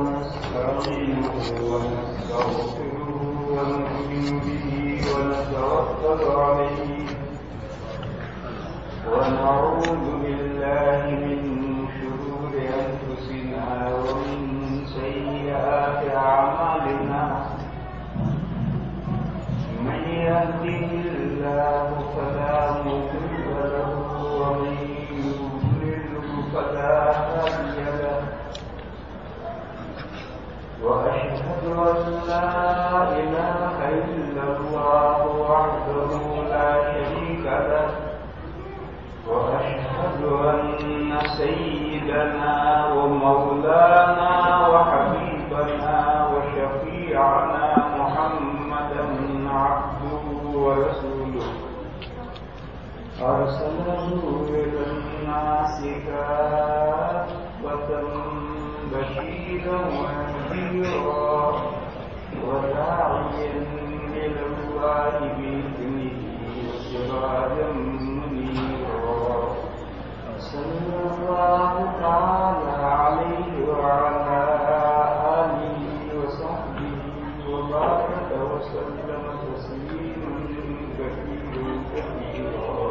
ونستعينه ونستغفره ونؤمن به ونتوكل عليه ونعوذ بالله من شرور أنفسنا ومن سيئات أعمالنا من يهده الله فلا مضل له ومن يضلل فلا هادي له وأشهد أن لا إله إلا الله وحده لا شريك له وأشهد أن سيدنا ومولانا وحبيبنا وشفيعنا محمدا عبده ورسوله أرسله إلى الناس كافة بشيرا ونذيرا وداعيا إلى الله بإذنه وسراجا منيرا صلى الله تعالى عليه وعلى آله وصحبه وبارك وسلم تسليما كثيرا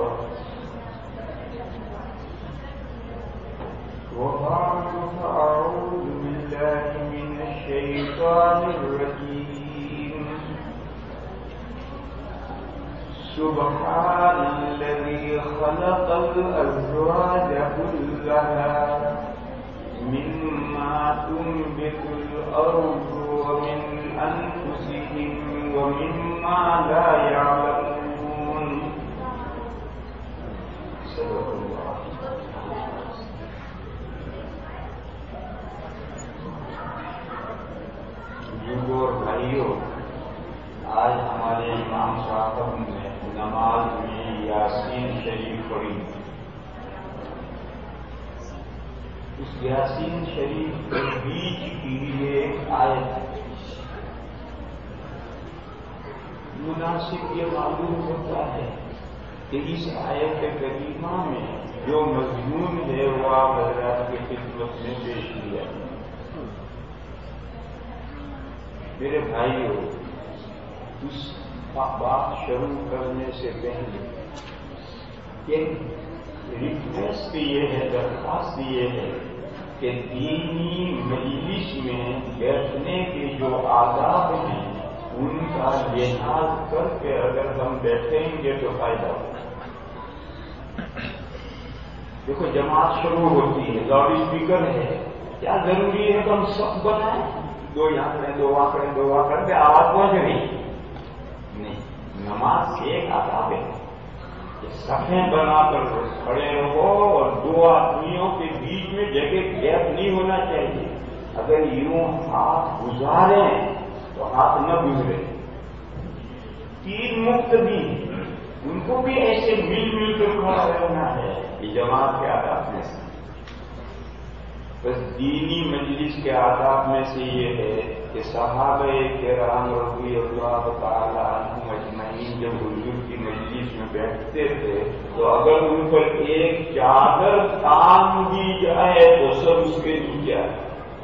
وبعد فأعوذ بالله من الشيطان الرجيم سبحان الذي خلق الأزواج كلها مما تنبت الأرض ومن أنفسهم ومما لا يعلمون صدق الله. بزرگوں اور بھائیوں، آج ہمارے امام صاحب نے نماز میں یاسین شریف پڑھی. اس یاسین شریف کے بیچ کی ایک آیت مناسب یہ معلوم ہوتا ہے کہ اس آیت کریمہ میں جو مضمون ہے وہ آپ حضرات کی خدمت میں پیش کیا. میرے بھائیوں، اس بات شروع کرنے سے پہلے کہ ریکویسٹ یہ ہے، درخواست یہ ہے کہ دینی مجلس میں بیٹھنے کے جو آداب ہیں ان کا لحاظ کر کے اگر ہم بیٹھیں گے تو فائدہ ہوگا. دیکھو، جماعت شروع ہوتی ہے، لاؤڈ اسپیکر ہے، کیا ضروری ہے کہ ہم سب بنائیں؟ دو یہاں کریں، دو وہاں کریں، دو وہاں کریں کہ آواز پہنچ رہی نہیں. نماز کے ایک آداب ہے کہ صفیں بنا کر کھڑے رہو اور دو آدمیوں کے بیچ میں جگہ گیپ نہیں ہونا چاہیے. اگر یوں ہاتھ گزاریں تو ہاتھ نہ گزرے. تین مقتدی ان کو بھی ایسے مل مل کر کھڑا رہنا ہے. یہ جماعت کے آداب میں سے، بس دینی مجلس کے آداب میں سے یہ ہے کہ صحابہ کرام رضی اللہ تعالی عنہم اجمعین جب حضور کی مجلس میں بیٹھتے تھے تو اگر ان پر ایک چادر تان دی جائے تو سب اس کے نیچے آئے.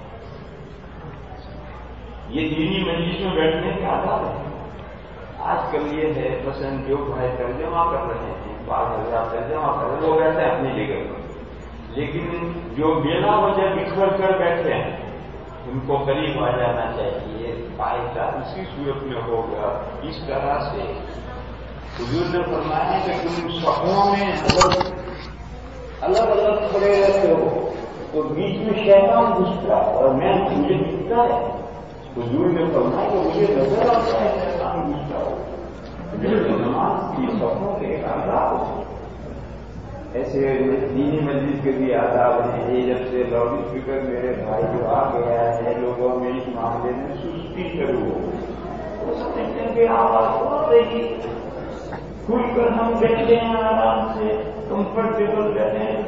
یہ دینی مجلس میں بیٹھنے کے آداب ہے. آج کل یہ ہے پسند جو بھائی ترجمہ کر رہے ہیں، بعض حضرات ترجمہ کر رہے ہیں، وہ بیٹھے ہیں اپنی جگہ پر، لیکن جو بلا وجہ بکھر کر بیٹھے ہیں ان کو قریب آ جانا چاہیے. فائدہ اسی صورت میں ہوگا. اس طرح سے حضور نے فرمایا کہ تم صفوں میں الگ الگ کھڑے رہتے ہو تو بیچ میں شیطان گھستا اور میں مجھے دکھتا ہے. حضور نے فرمایا کہ مجھے نظر آتا ہے شیطان گھستا ہو. نماز کی صفوں کے ایک آداب ایسے دینی مجلس کے بھی آداب ہیں. یہ جب سے لاؤڈ اسپیکر میرے بھائی جو آ گیا ہے، لوگوں میں اس معاملے میں سستی شروع ہو سمجھتے ہیں کہ آواز ہو رہی کھل کر ہم بیٹھتے ہیں آرام سے، کمفرٹیبل بیٹھے ہیں.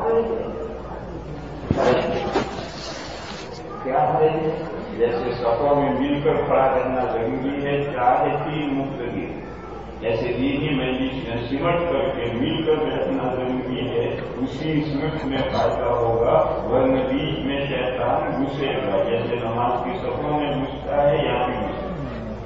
کیا ہے جیسے صفوں میں مل کر کھڑا رہنا ضروری ہے، چاہے تین مقتدی ایسے دینی مجلس میں سمٹ کر کے مل کر بیٹھنا ضروری ہے، اسی سمٹ میں فائدہ ہوگا، ورنہ بیچ میں شیطان گھسے گا، جیسے نماز کی صفوں میں گھستا ہے یا بھی گھستا ہے۔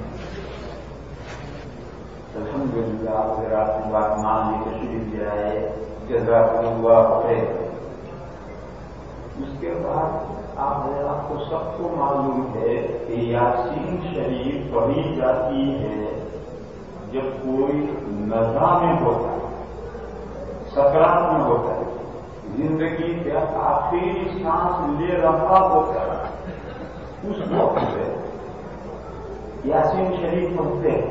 الحمدللہ اگر آپ کی بات مان لی تشریف لے آئے، جزاکم اللہ خیر۔ اس کے بعد آپ کو سب کو معلوم ہے کہ یاسین شریف پڑھی جاتی ہے جب کوئی نزا میں ہوتا ہے، سکرات میں ہوتا ہے، زندگی کا آخری سانس لے رہا ہوتا ہے، اس وقت پہ یاسین شریف پڑھتے ہیں۔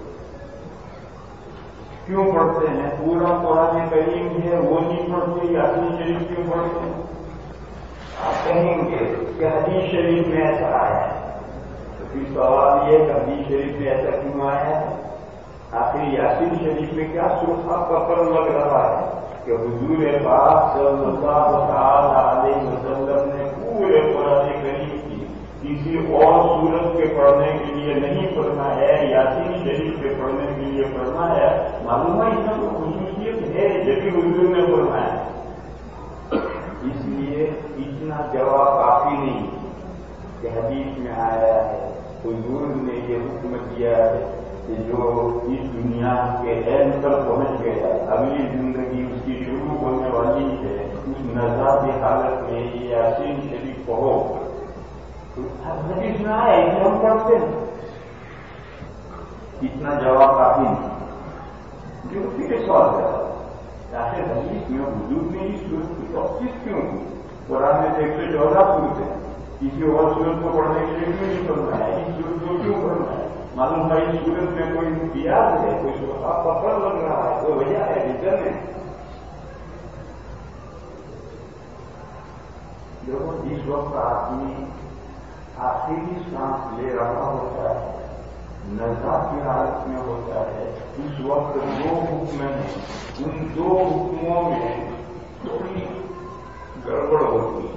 کیوں پڑھتے ہیں؟ پورا قرآن کریم ہے وہ نہیں پڑھتے، یاسین شریف کیوں پڑھتے ہیں؟ آپ کہیں گے کہ حدیث شریف میں ایسا آیا ہے، تو پھر سوال یہ کہ حدیث شریف میں ایسا کیوں آیا ہے؟ آخر یاسین شریف میں کیا سرخا پکڑ لگ رہا ہے کہ حضور پاک صلی اللہ علیہ وسلم نے پورے قرآن کریم کی کسی اور سورت کے پڑھنے کے لیے نہیں پڑھنا ہے، یاسین شریف کے پڑھنے کے لیے پڑھنا ہے؟ معلوم ہے اس میں خصوصیت ہے جبھی حضور نے پڑھنا ہے۔ اس لیے اتنا جواب کافی نہیں کہ حدیث میں آیا ہے، حضور نے یہ حکم دیا ہے کہ جو اس دنیا کے علم پر پہنچ گیا، اگلی زندگی اس کی شروع ہونے والی ہے، اس نزا کی حالت میں یہ یاسین شریف پڑھو۔ حدیث میں آیا اسے ہم پڑھتے ہیں، اتنا جواب کافی نہیں۔ جو پھر سوال کرتا آخر حدیث میں حضور نے اس صورت کی تفصیل کیوں کی؟ قرآن میں 114 صورت ہے، کسی اور صورت کو پڑھنے کے لیے کیوں نہیں پڑھنا ہے؟ اس صورت کو کیوں پڑھنا ہے؟ معلوم ہے اس صورت میں کوئی امتیاز ہے، کوئی سرخا پکڑ لگ رہا ہے، کوئی وجہ ہے ریزن ہے۔ جس وقت آدمی آخری سانس لے رہا ہوتا ہے، نزا کی حالت میں ہوتا ہے، اس وقت دو حکم ہیں، ان دو حکموں میں تھوڑی گڑبڑ ہوتی ہے۔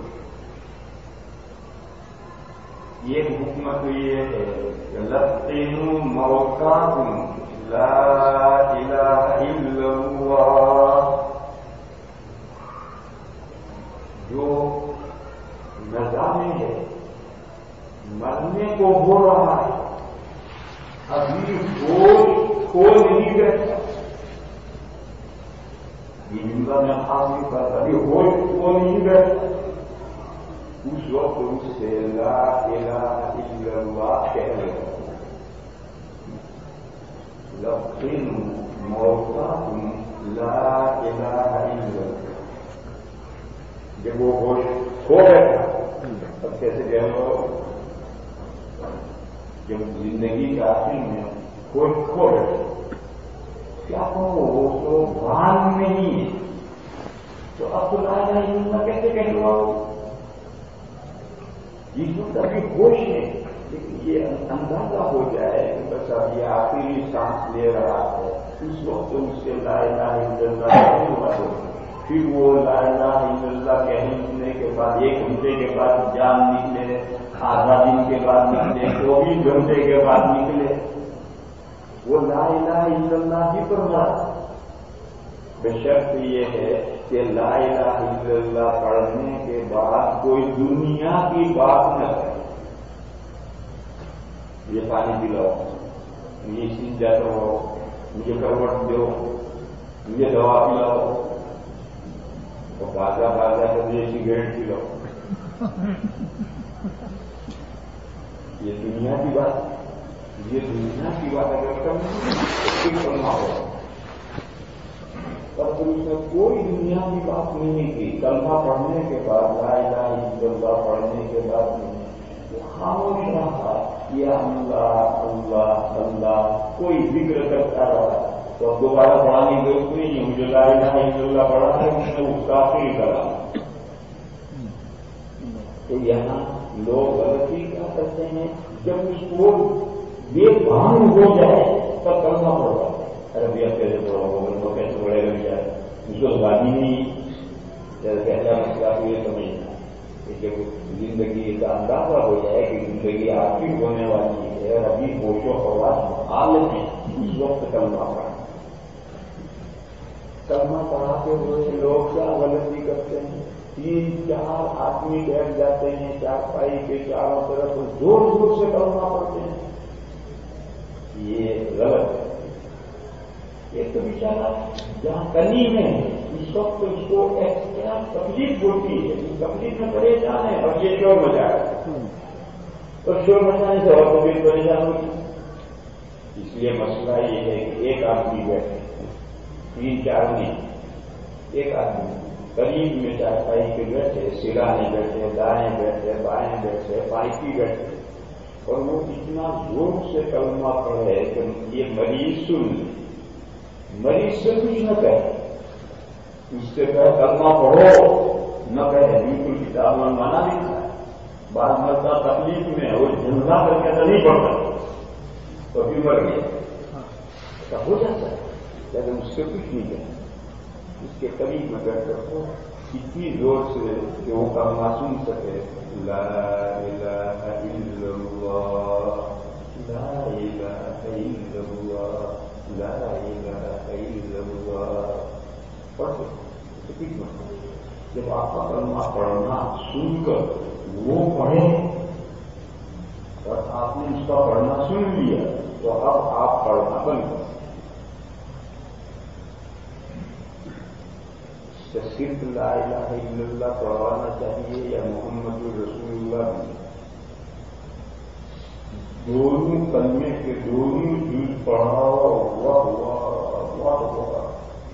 ایک حکم تو یہ ہے کہ لقینوا موتاکم لا الہ الا اللہ، جو نزا میں ہے، مرنے کو ہو رہا ہے، ابھی ہو نہیں بیٹھا، یہ جملہ میں خاصی پر ابھی ہو نہیں بیٹھا، اس وقت اس سے لا الہ الا اللہ کہہ رہے لقینوا موتاکم لا الہ الا اللہ۔ جب وہ ہوش کھو بیٹھا تب کیسے کہہ رہو؟ جب زندگی کے آخر میں ہوش کھو بیٹھا کیا کہو؟ وہ تو بھان نہیں ہے، تو اب تو لا الہ الا اللہ کیسے کہہ رہو؟ جس وقت ابھی ہوش ہے، لیکن یہ اندازہ ہو جائے کہ بس اب یہ آخری سانس لے رہا ہے، اس وقت اس سے لا الہ الا اللہ نہیں ہوا تو پھر وہ لا الہ الا اللہ کہنے کے بعد 1 گھنٹے کے بعد جان نکلے، آدھا دن کے بعد نکلے، 24 گھنٹے کے بعد نکلے، وہ لا الہ الا اللہ ہی پر مرا۔ بشرط یہ ہے کہ لا الہ الا اللہ پڑھنے کے بعد کوئی دنیا کی بات نہ کرے، مجھے پانی پلاؤ، مجھے سنجا کرواؤ، مجھے کروٹ دو، مجھے دوا پلاؤ، اور بازا کر مجھے سگریٹ پلاؤ۔ یہ دنیا کی بات، یہ دنیا کی بات اگر کرنا ہو تب اس نے کوئی دنیا کی بات نہیں کی۔ کلمہ پڑھنے کے بعد، لا الہ الا اللہ پڑھنے کے بعد نہیں، وہ خاموش رہا، یا اللہ اللہ اللہ کوئی ذکر کرتا رہا، تو اب دوبارہ پڑھانے کی ضرورت نہیں ہے، مجھے لا الہ الا اللہ پڑھا ہے، اس نے اس کا فیل کرا۔ تو یہاں لوگ غلطی کیا کرتے ہیں، جب اس کو یہ بھان ہو جائے تب کلمہ پڑھا، ارے بھیا کیسے پڑھا ہوگا، تو کیسے پڑھے گا بیچارہ، اس کو زبانی نہیں کہتا مسئلہ کو یہ سمجھنا کہ جب زندگی کا اندازہ ہو جائے کہ زندگی آخری ہونے والی ہے اور ابھی ہوش و حواس حال میں اس وقت کلمہ پڑھا. کلمہ پڑھاتے ہوئے لوگ کیا غلطی کرتے ہیں؟ 3-4 آدمی بیٹھ جاتے ہیں چارپائی کے چاروں طرف، زور زور سے کلمہ پڑھتے ہیں. یہ غلط ہے. ایک تو بیچارہ جہاں کنی میں اس وقت اس کو ایکسٹرا تکلیف ہوتی ہے، اس تکلیف میں پریشان ہے، اور یہ شور مچا ہے، اور شور مچانے سے اور طبیعت پریشان ہوتی. اس لیے مسئلہ یہ ہے کہ ایک آدمی بیٹھے، 3-4 نہیں، ایک آدمی قریب میں چارپائی کے بیٹھے، سرانے بیٹھے، دائیں بیٹھے، بائیں بیٹھے، پائکی بیٹھے، اور وہ اتنا زور سے کلمہ پڑھے کہ یہ مریض سن لے. مریض سے کچھ نہ کہے، اس سے کہے کلمہ پڑھو، نہ کہے. بالکل کتاب میں منع لکھا ہے. بعض مرتبہ تکلیف میں وہ جھنڈا کر کے تو نہیں پڑھتا، تو بھی مر گیا، ایسا ہو جاتا ہے. لیکن اس سے کچھ نہیں کہے، اس کے قریب میں بیٹھ کر کو اتنی زور سے کہ وہ کلمہ سن سکے. لا الہ الا اللہ، لا الہ الا اللہ، لا الہ الا اللہ. پڑھتے کچھ مطلب جب آپ کا کلمہ پڑھنا سن کر وہ پڑھے اور آپ نے اس کا پڑھنا سن لیا تو اب آپ پڑھنا بند کریں. صرف لا الہ الا اللہ پڑھوانا چاہیے یا محمد رسول اللہ بھی؟ دونوں کلمے کے دونوں جز پڑھاؤ ہوا.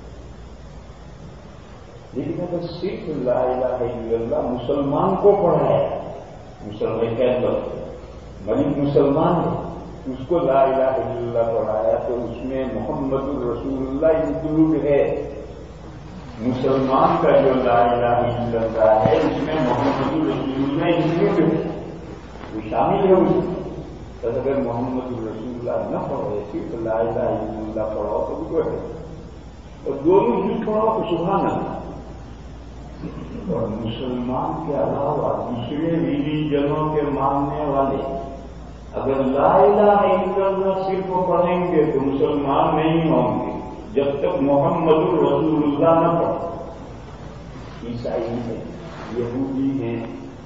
لیکن اگر صرف لا الہ الا اللہ مسلمان کو پڑھایا، مسلمان کہتے مریض مسلمان ہے، اس کو لا الہ الا اللہ پڑھایا تو اس میں محمد رسول اللہ انکلوڈ ہے. مسلمان کا جو لا الہ الا اللہ ہے اس میں محمد رسول اللہ انکلوڈ ہے، وہ شامل ہے اس میں. اگر محمد رسول اللہ نہ پڑھے، صرف لا الہ الا اللہ پڑھاؤ تو بھی کوئی ہے، اور دونوں جز پڑھاؤ تو سبحان اللہ. اور مسلمان کے علاوہ دوسرے ریلیجنوں کے ماننے والے اگر لا الہ الا اللہ صرف پڑھیں گے تو مسلمان نہیں ہوں گے جب تک محمد رسول اللہ نہ پڑھے. عیسائی ہیں، یہودی ہیں.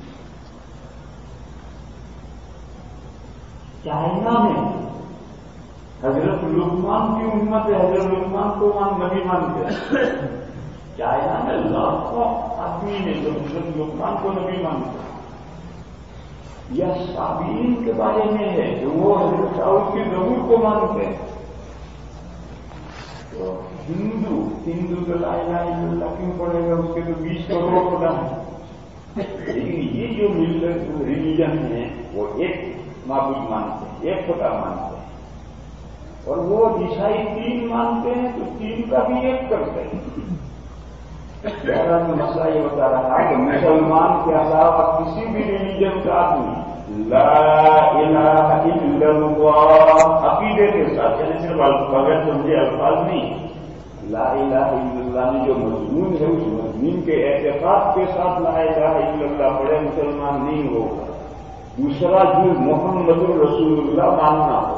چائنا میں حضرت لقمان کی امت ہے، حضرت لقمان کو نبی مانتے ہیں. چائنا میں لاکھوں آدمی نے جو حضرت لقمان کو نبی مانتے ہیں. یا صابئین کے بارے میں ہے جو وہ حضرت داؤد کی زبور کو مانتے ہیں. تو ہندو تو لا الہ الا اللہ کیوں پڑھے گا؟ اس کے تو 20 کروڑ خدا ہے. لیکن یہ جو ملت ریلیجن ہے وہ ایک معبود مانتے ہیں، ایک خدا مانتے ہیں. اور وہ عیسائی 3 مانتے ہیں تو 3 کا بھی ایک کرتے ہیں. مسئلہ یہ بتا رہا کہ مسلمان کے علاوہ کسی بھی ریلیجن کا آدمی لا الہ الا اللہ عقیدے کے ساتھ، یعنی صرف بغیر سمجھے الفاظ نہیں، لا الہ الا اللہ میں جو مضمون ہے اس مضمون کے اعتقاد کے ساتھ لا الہ الا اللہ پڑھے مسلمان نہیں ہوگا. دوسرا جو محمد رسول اللہ ماننا ہو،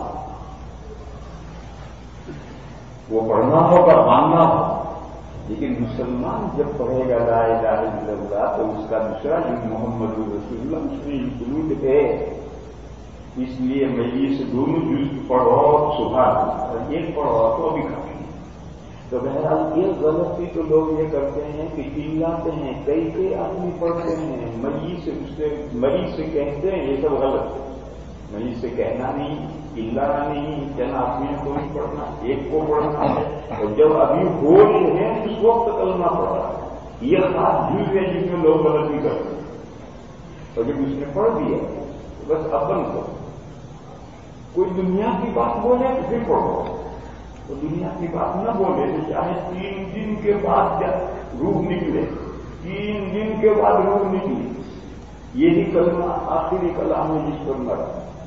وہ پڑھنا ہوگا، ماننا ہوگا. لیکن مسلمان جب پڑھے گا لا الہ الا اللہ تو اس کا دوسرا جو محمد رسول اللہ اس میں انکلوڈ ہے. اس لیے مجلس دونوں جز پڑھو سبحان اللہ، اور ایک پڑھو تو بھی کافی. تو بہرحال یہ غلطی تو لوگ یہ کرتے ہیں کہ چلاتے ہیں، کئی آدمی پڑھتے ہیں، مریض سے کہتے ہیں. یہ سب غلط ہے. مریض سے کہنا نہیں، چلانا نہیں، چند آدمیوں کو نہیں پڑھنا، ایک کو پڑھنا ہے. اور جب ابھی ہوش ہے اس وقت کلمہ پڑھنا ہے. یہ خاص جز ہے جس میں لوگ غلطی کرتے ہیں. اور جب اس نے پڑھ دیا تو بس اپن کو کوئی دنیا کی بات بولے تو پھر پڑھو. تو دنیا کی بات نہ بولے تو چاہے 3 دن کے بعد روح نکلے، 3 دن کے بعد روح نکلی، یہی کلمہ آخری کلام ہے جس پر مرا.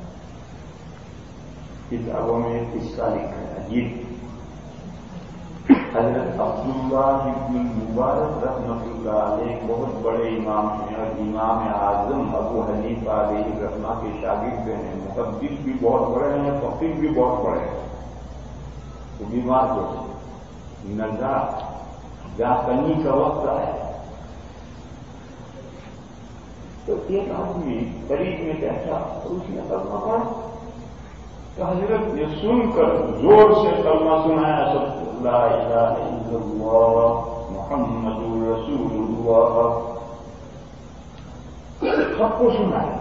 کتابوں میں قصہ لکھا ہے عجیب. حضرت عبداللہ ابن المبارک رحمۃ اللہ علیہ بہت بڑے امام ہیں اور امام اعظم ابو حنیفہ علیہ رحمہ کے شاگرد ہیں. محدث بھی بہت بڑے ہیں، فقیہ بھی بہت بڑے ہیں. تو بیمار ہو نظر جہاں کنی کا وقت آئے تو ایک آدمی قریب میں بیٹھا تو اس نے کلمہ پڑھا تو حضرت نے سن کر زور سے کلمہ سنایا سب لا الہ الا اللہ محمد رسول اللہ سب کو سنایا.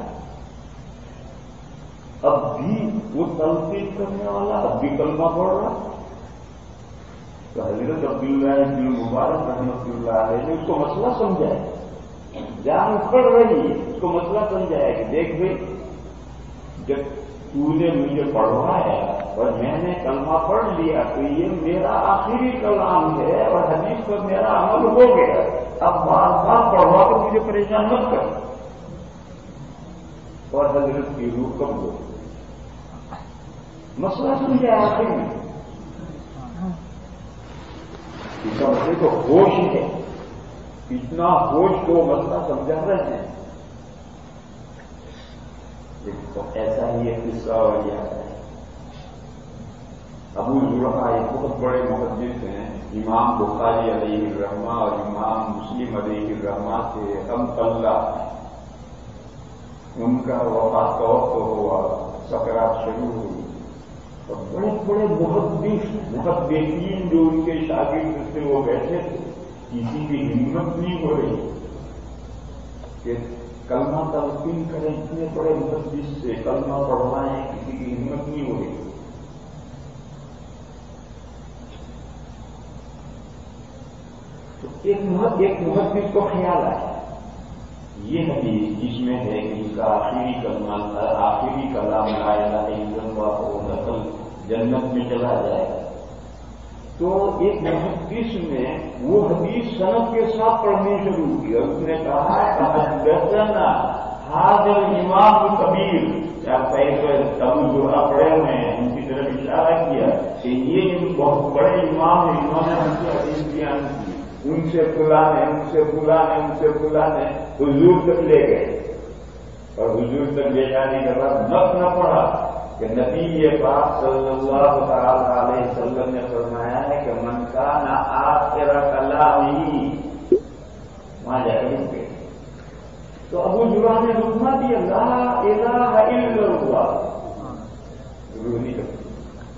اب بھی وہ تلقین کرنے والا اب بھی کلمہ پڑھ رہا. تو حضرت عبداللہ بن مبارک رحمۃ اللہ علیہ نے اس کو مسئلہ سمجھایا. جان پڑ رہی اس کو مسئلہ سمجھایا کہ دیکھ بھائی جب تو نے مجھے پڑھوایا اور میں نے کلمہ پڑھ لیا تو یہ میرا آخری کلام ہے اور حدیث پر میرا عمل ہو گیا. اب بار بار پڑھوا کر مجھے پریشان مت کر. اور حضرت کی روح کب ہو مسئلہ سمجھا آخر میں. اس کا مسئلے کو ہوش ہے. اتنا ہوش کو مسئلہ سمجھا رہے ہیں. تو ایسا ہی ایک قصہ اور یاد ہے. ابو زرعہ ایک بہت بڑے محدث ہیں. امام بخاری علیہ الرحمہ اور امام مسلم علیہ الرحمہ سے ہم اللہ. ان کا وفات کا وقت ہوا, سکرات شروع ہوئی اور بڑے بڑے محدثین جو ان کے شاگرد سے وہ بیٹھے تھے کسی کی ہمت نہیں ہو رہی کہ کلمہ تلقین کریں. اتنے بڑے محدث سے کلمہ پڑھوائیں کسی کی ہمت نہیں ہو رہی. تو ایک محدث کو خیال آیا یہ حدیث جس میں ہے کہ اس کا آخری کلام لا الہ الا اللہ ہو نقل جنت میں چلا جائے گا. تو ایک محدث نے وہ حدیث سند کے ساتھ پڑھنی شروع کی اور اس نے کہا حدثنا حاضر امام کبیر. ابو زرعہ پڑھے ہوئے ہیں ان کی طرف اشارہ کیا کہ یہ بہت بڑے امام ہیں. انہوں نے ہم سے حدیث بیان کی. ان سے فلانے ان سے فلانے ان سے فلانے حضور تک لے گئے اور حضور تک لے جانے کے بعد نہ پڑھا کہ نبی پاک صلی اللہ تعالی علیہ وسلم نے فرمایا ہے کہ من کان آخر کلامہ وہاں جا کے رک گئے. تو ابو زرعہ نے رکنا دیا لا الہ الا اللہ. روح نہیں کرتی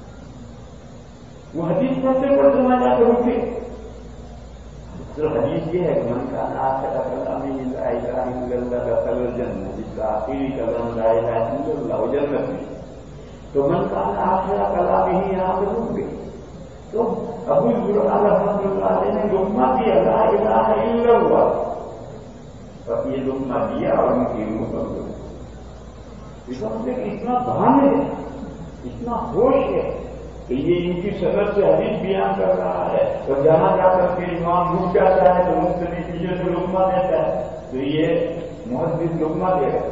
وہ حدیث پڑھتے پڑھتے وہاں جا کے رکے. تو حدیث یہ ہے کہ من کان آخر کلامہ لا الہ الا اللہ دخل الجنہ. جس کا آخری کلام لا الہ الا اللہ وہ جنت میں. تو من کان آخر کلامہ یہاں پہ رک گئے. تو ابو زرعہ رحمۃ اللہ علیہ نے لقمہ دیا لا الہ الا اللہ. اور یہ لقمہ دیا اور ان کی روح بن گئی. اس وقت کہ اتنا بھان ہے اتنا ہوش ہے کہ یہ ان کی صدر سے حدیث بیان کر رہا ہے اور جہاں جا کر کے امام رک جاتا ہے تو مختلف چیزوں سے لقمہ دیتا ہے. تو یہ محدث لقمہ دے گا.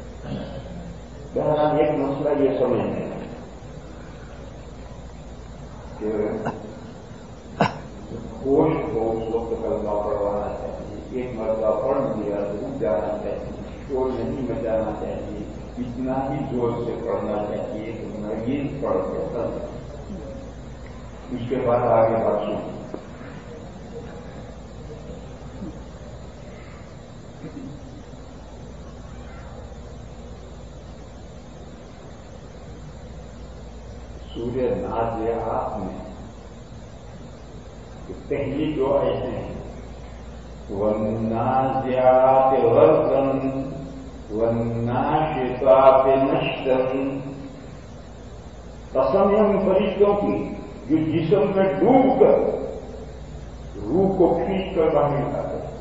بہرحال ایک مسئلہ یہ سمجھنے کہ ہوش کو اس وقت کلمہ پڑھوانا چاہیے. ایک مرتبہ پڑھ لیا تو جانا چاہیے. شور نہیں مچانا چاہیے. اتنا ہی زور سے پڑھنا چاہیے کہ مریض پڑھ کے سب. اس کے بعد آگے بات سن. سورہ نازعات میں پہلی جو آیتیں ہیں والنازعات غرقا والناشطات نشطا. قسم ہے ان فرشتوں کی جو جسم میں ڈوب کر روح کو کھینچ کر باہر نکالتے ہیں.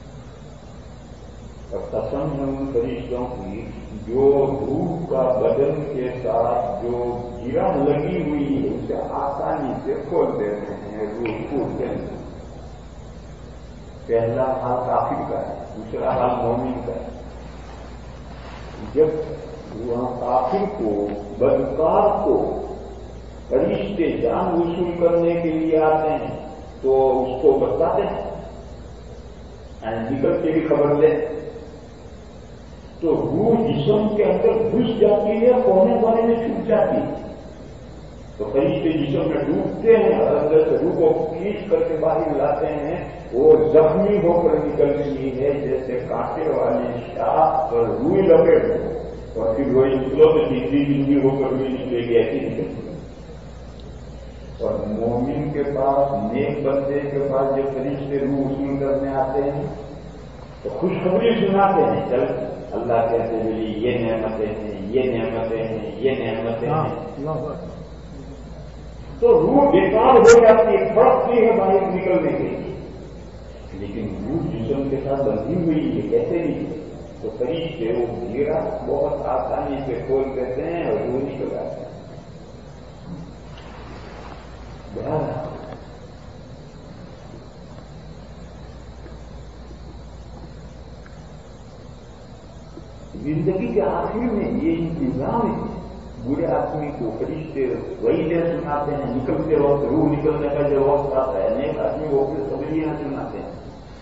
اور قسم ہے ان فرشتوں کی جو روح کا بدن کے ساتھ جو گرہ لگی ہوئی ہے اسے آسانی سے کھول دیتے ہیں. روح ٹوٹ جائے. پہلا حال کافر کا ہے, دوسرا حال مومن کا ہے. جب وہاں کافر کو بدکار کو فرشتے جان وصول کرنے کے لیے آتے ہیں تو اس کو بتاتے ہیں نکل کے بھی خبر دیں تو روح جسم کے اندر گھس جاتی ہے, کونے کونے میں چھپ جاتی ہے. تو فرشتے جسم میں ڈوبتے ہیں اور اندر سے روح کو کھینچ کر کے باہر لاتے ہیں، وہ زخمی ہو کر نکلتی ہے جیسے کانٹے والی شاخ پر روئی لپیٹ ہو، اور پھر وہی نکلو تو تیسری زندگی ہو کر روئی نکلے گی، ایسی نکلتی ہے۔ اور مومن کے پاس، نیک بندے کے پاس جب فرشتے روح وصول کرنے آتے ہیں تو خوشخبری سناتے ہیں، چل اللہ کہتے ہیں یہ نعمتیں ہیں، یہ نعمتیں ہیں، یہ نعمتیں ہیں، تو روح بیکار ہو جاتی ہے، پڑتی ہے باہر نکلنے کے لیے، لیکن روح جسم کے ساتھ بندھی ہوئی ہے، کیسے نہیں؟ تو فرشتے وہ گھیرا بہت آسانی سے کھول دیتے ہیں اور روح نکل آتے ہیں۔ زندگی کے آخر میں یہ انتظام ہے، برے آدمی کو فرشتے وہی دیر سناتے ہیں، نکلتے وقت روح نکلنے کا جو وقت آتا ہے، نیک آدمی وہ پھر خبریاں سناتے ہیں۔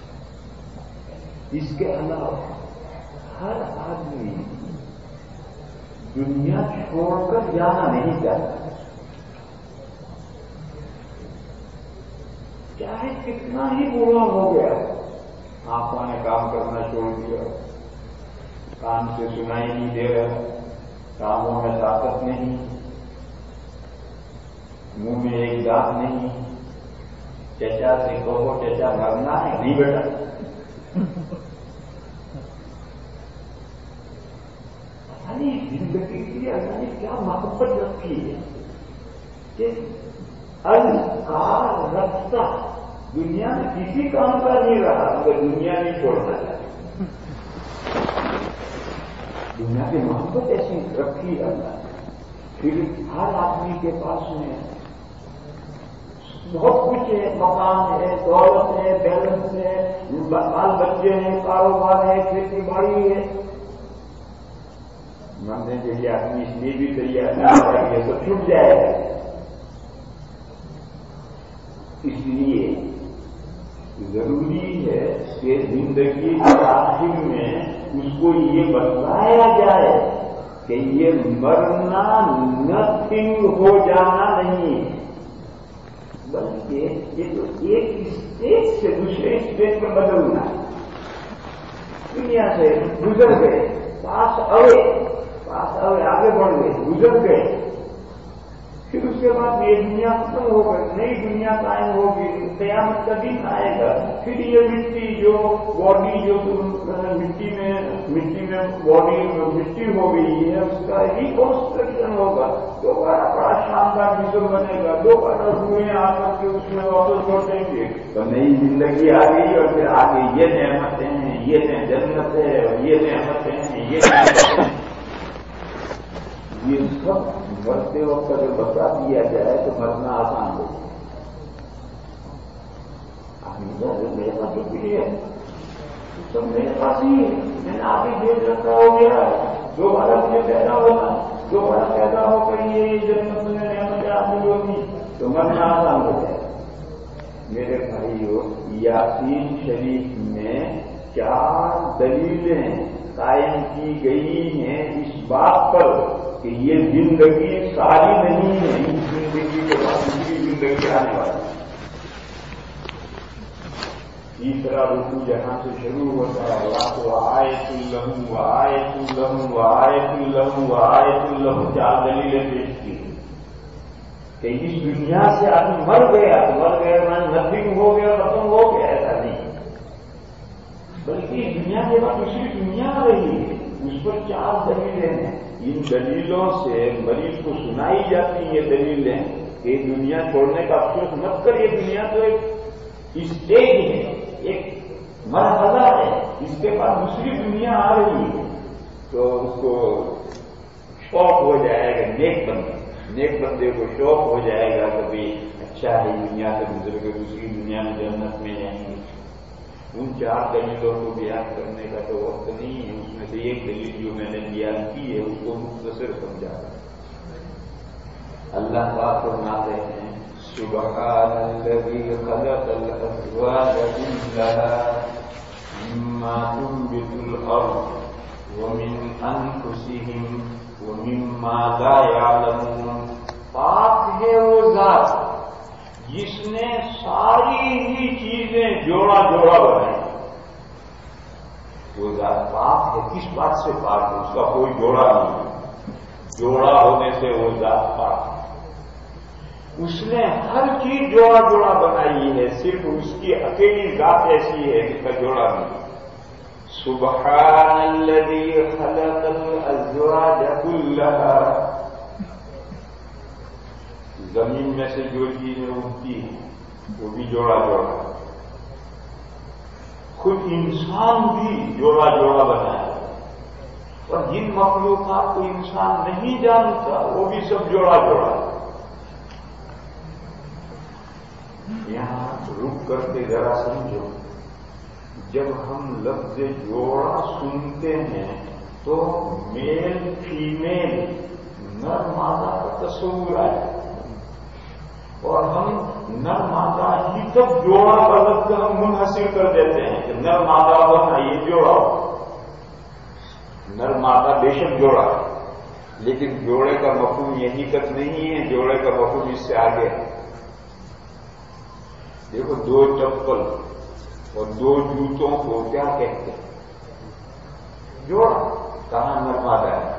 اس کے علاوہ ہر آدمی دنیا چھوڑ کر جانا نہیں چاہتا، چاہے کتنا ہی برا ہو گیا، آنکھوں نے کام کرنا چھوڑ دیا، کان سے سنائی نہیں دے رہا، کاموں میں طاقت نہیں، منہ میں ایک دانت نہیں، چچا سے کہو چچا مرنا ہے، نہیں بیٹا، زندگی کی اللہ نے کیا محبت رکھی ہے کہ الکار رکھتا دنیا میں کسی کام کا نہیں رہا مگر دنیا نہیں چھوڑنا چاہتا، دنیا کی محبت ایسی رکھی اللہ نے۔ پھر ہر آدمی کے پاس میں بہت کچھ ہے، مکان ہے، دولت ہے، بیلنس ہے، بال بچے ہیں، کاروبار ہے، کھیتی باڑی ہے، مرنے کے لیے آدمی اس لیے بھی تیار نہیں ہے، تو چھٹ جائے گا۔ اس لیے ضروری ہے کہ زندگی کے آخر میں اس کو یہ بتلایا جائے کہ یہ مرنا نتھنگ ہو جانا نہیں ہے، بلکہ یہ تو ایک اسٹیج سے دوسرے اسٹیج پر بدلنا ہے۔ دنیا سے گزر گئے، پاس آئے آگے بڑھ گئے، گزر گئے، پھر اس کے بعد یہ دنیا ختم ہو گئی، نئی دنیا قائم ہوگی، قیامت کا دن آئے گا، پھر یہ مٹی جو باڈی جو مٹی میں باڈی مٹی ہو گئی ہے اس کا ریکنسٹرکشن ہوگا، دوبارہ بڑا شاندار جسم بنے گا، دوبارہ روحیں آ کر کے اس میں واپس لوٹیں گے، تو نئی زندگی آ گئی، اور پھر آگے یہ نعمتیں ہیں، یہ جنت ہے، اور یہ نعمتیں ہیں، یہ نعمتیں ہیں، یہ سب مرتے وقت اگر بتا دیا جائے تو مرنا آسان ہو جائے۔ میرے پاس جو بھی ہے سب میرے پاس ہی ہے، میں نے آگے دیکھ رکھا ہو گیا، دوبارہ مجھے پیدا ہونا، دوبارہ پیدا ہو کر یہ جنت میں نعمتیں حاصل ہوگی تو مرنا آسان ہو جائے۔ میرے بھائیو، یاسین شریف میں 4 دلیلیں قائم کی گئی ہیں اس بات پر کہ یہ زندگی ساری نہیں ہے، اس زندگی کے بعد دوسری زندگی آنے والی ہے۔ تیسرا رکوع جہاں سے شروع ہوتا ہے، وآیۃ لہم وآیۃ لہم وآیۃ لہم وآیۃ لہم، 4 دلیلیں پیش کی کہ اس دنیا سے آدمی مر گیا تو مر گیا، نتھنگ ہو گیا، ختم ہو گیا، ایسا نہیں، بلکہ اس دنیا کے بعد دوسری دنیا آ رہی ہے، اس پر 4 دلیلیں ہیں۔ ان دلیلوں سے مریض کو سنائی جاتی ہیں یہ دلیلیں کہ دنیا چھوڑنے کا افسوس مت کر، یہ دنیا تو ایک اسٹیج ہے، ایک مرحلہ ہے، اس کے بعد دوسری دنیا آ رہی ہے، تو اس کو شوق ہو جائے گا، نیک بندے کو شوق ہو جائے گا کبھی اچھا ہے دنیا سے گزر کے دوسری دنیا میں جنت میں جائیں گے۔ ان 4 دلیلوں کو بیان کرنے کا تو وقت نہیں ہے، اس میں سے ایک دلیل جو میں نے بیان کی ہے اس کو مختصر سمجھا۔ اللہ پاک فرماتے ہیں سبحان الذی خلق الازواج كلها مما تنبت الارض ومن انفسهم ومما لا يعلمون، پاک ہے وہ ذات جس نے ساری ہی چیزیں جوڑا جوڑا بنائی. وہ ذات پاک ہے. کس بات سے پاک ہے؟ اس کا کوئی جوڑا نہیں. جوڑا ہونے سے وہ ذات پاک ہے. اس نے ہر چیز جوڑا جوڑا بنائی ہے. صرف اس کی اکیلی ذات ایسی ہے جس کا جوڑا نہیں. سبحان الذی خلق الازواج کلها. زمین میں سے جو چیزیں اگتی ہیں وہ بھی جوڑا جوڑا. خود انسان بھی جوڑا جوڑا بنایا. اور جن مخلوقات کو انسان نہیں جانتا وہ بھی سب جوڑا جوڑا. یہاں رک کر کے ذرا سمجھو. جب ہم لفظ جوڑا سنتے ہیں تو میل فیمیل نر مادہ کا تصور آئے اور ہم نر مادہ ہی تک جوڑا کا لفظ ہم منحصر کر دیتے ہیں کہ نر مادہ ہونا یہ جوڑا ہو. نر مادہ بے شک جوڑا ہے لیکن جوڑے کا مفہوم یہیں تک نہیں ہے. جوڑے کا مفہوم اس سے آگے ہے. دیکھو دو چپل اور دو جوتوں کو کیا کہتے ہیں؟ جوڑا. کہاں نر مادہ ہے؟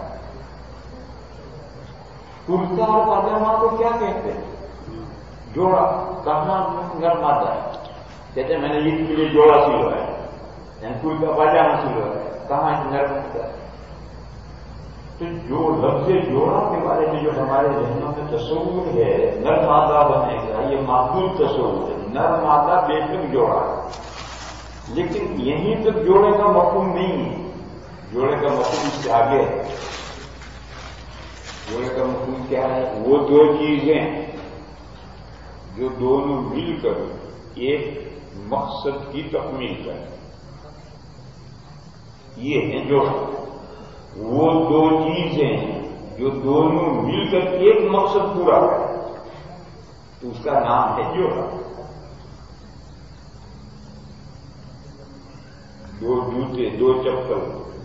کرتا اور پاجامہ کو کیا کہتے ہیں؟ جوڑا. کہاں نر مادہ ہے؟ کہتے ہیں میں نے عید کے لیے جوڑا سلوایا ہے. کرتا پاجامہ سلوایا ہے. کہاں نر مادہ ہے؟ تو جو لفظ جوڑا کے بارے میں جو ہمارے ذہنوں میں تصور ہے نر مادہ بنے گا یہ محدود تصور ہے. نر مادہ بے شک جوڑا ہے لیکن یہیں تک جوڑے کا مفہوم نہیں ہے. جوڑے کا مفہوم اس سے آگے ہے. جوڑے کا مفہوم کیا ہے؟ وہ دو چیزیں جو دونوں مل کر ایک مقصد کی تکمیل کریں. یہ ہے جوڑا. وہ دو چیزیں جو دونوں مل کر ایک مقصد پورا کریں تو اس کا نام ہے جوڑا. دو جوتے دو چپل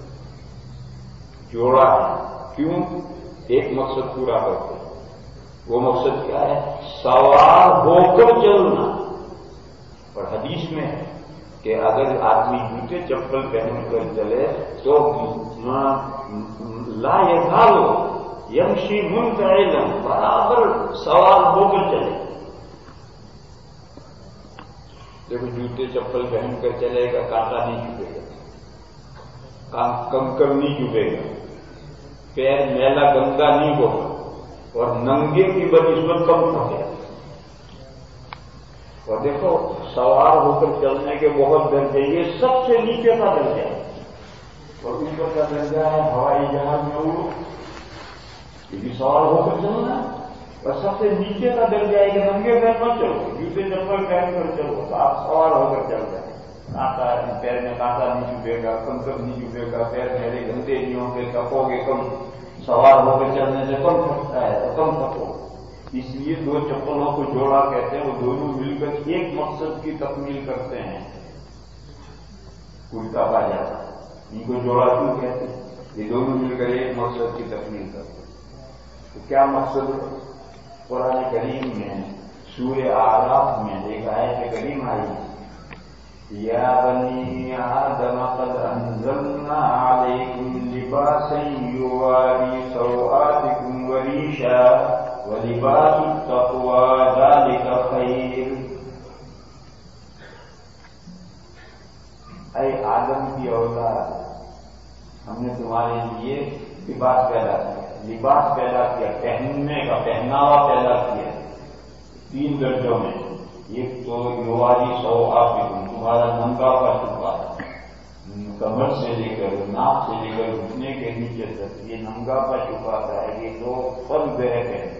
جوڑا ہے. کیوں؟ ایک مقصد پورا کرتے. وہ مقصد کیا ہے؟ سوار ہو کر چلنا. اور حدیث میں ہے کہ اگر آدمی جوتے چپل پہن کر چلے تو لا یزال یمشی منفعلا برابر سوار ہو کر چلے. دیکھو جوتے چپل پہن کر چلے گا کانٹا نہیں چبھے گا, کنکر نہیں چبھے گا, پیر میلا گندا نہیں ہوگا اور ننگے کی بنسبت کم پھنسے. اور دیکھو سوار ہو کر چلنے کے بہت درجے, یہ سب سے نیچے کا درجہ ہے اور اوپر کا درجہ ہے ہوائی جہاز میں اڑو, یہ بھی سوار ہو کر چلنا ہے. اور سب سے نیچے کا درجہ ہے کہ ننگے پیر مت چلو, جوتے چپل پہن کر چلو تو آپ سوار ہو کر چل رہے ہیں. کانٹا پیر میں کانٹا نہیں چبھے گا, کنکر نہیں چبھے گا, پیر میرے گندے نہیں ہوں گے, تپو گے کم. سوار ہو کر چلنے سے کم تھکتا ہے تو کم تپو. اس لیے دو چپلوں کو جوڑا کہتے ہیں. وہ دونوں مل کر ایک مقصد کی تکمیل کرتے ہیں. کرتا پاجامہ ان کو جوڑا کیوں کہتے ہیں؟ یہ دونوں مل کر ایک مقصد کی تکمیل کرتے ہیں. تو کیا مقصد ہے؟ قرآن کریم میں سورہ اعراف میں ایک آیت کریم آئی, یا بنی آدم قد انزلنا علیکم لباسا یواری سوآتکم وریشا ولباس التقوی ذلک خیر. اے آدم کی اولاد, ہم نے تمہارے لیے لباس پیدا کیا. لباس پیدا کیا, پہننے کا پہناوا پیدا کیا تین درجوں میں. ایک تو یواری سوآتکم, تمہارا ننگا کا ٹکڑا, کمر سے لے کر ناک سے لے کر گھٹنے کے نیچے تک یہ ننگا کا چکاتا ہے. یہ دو پل بہت ہے.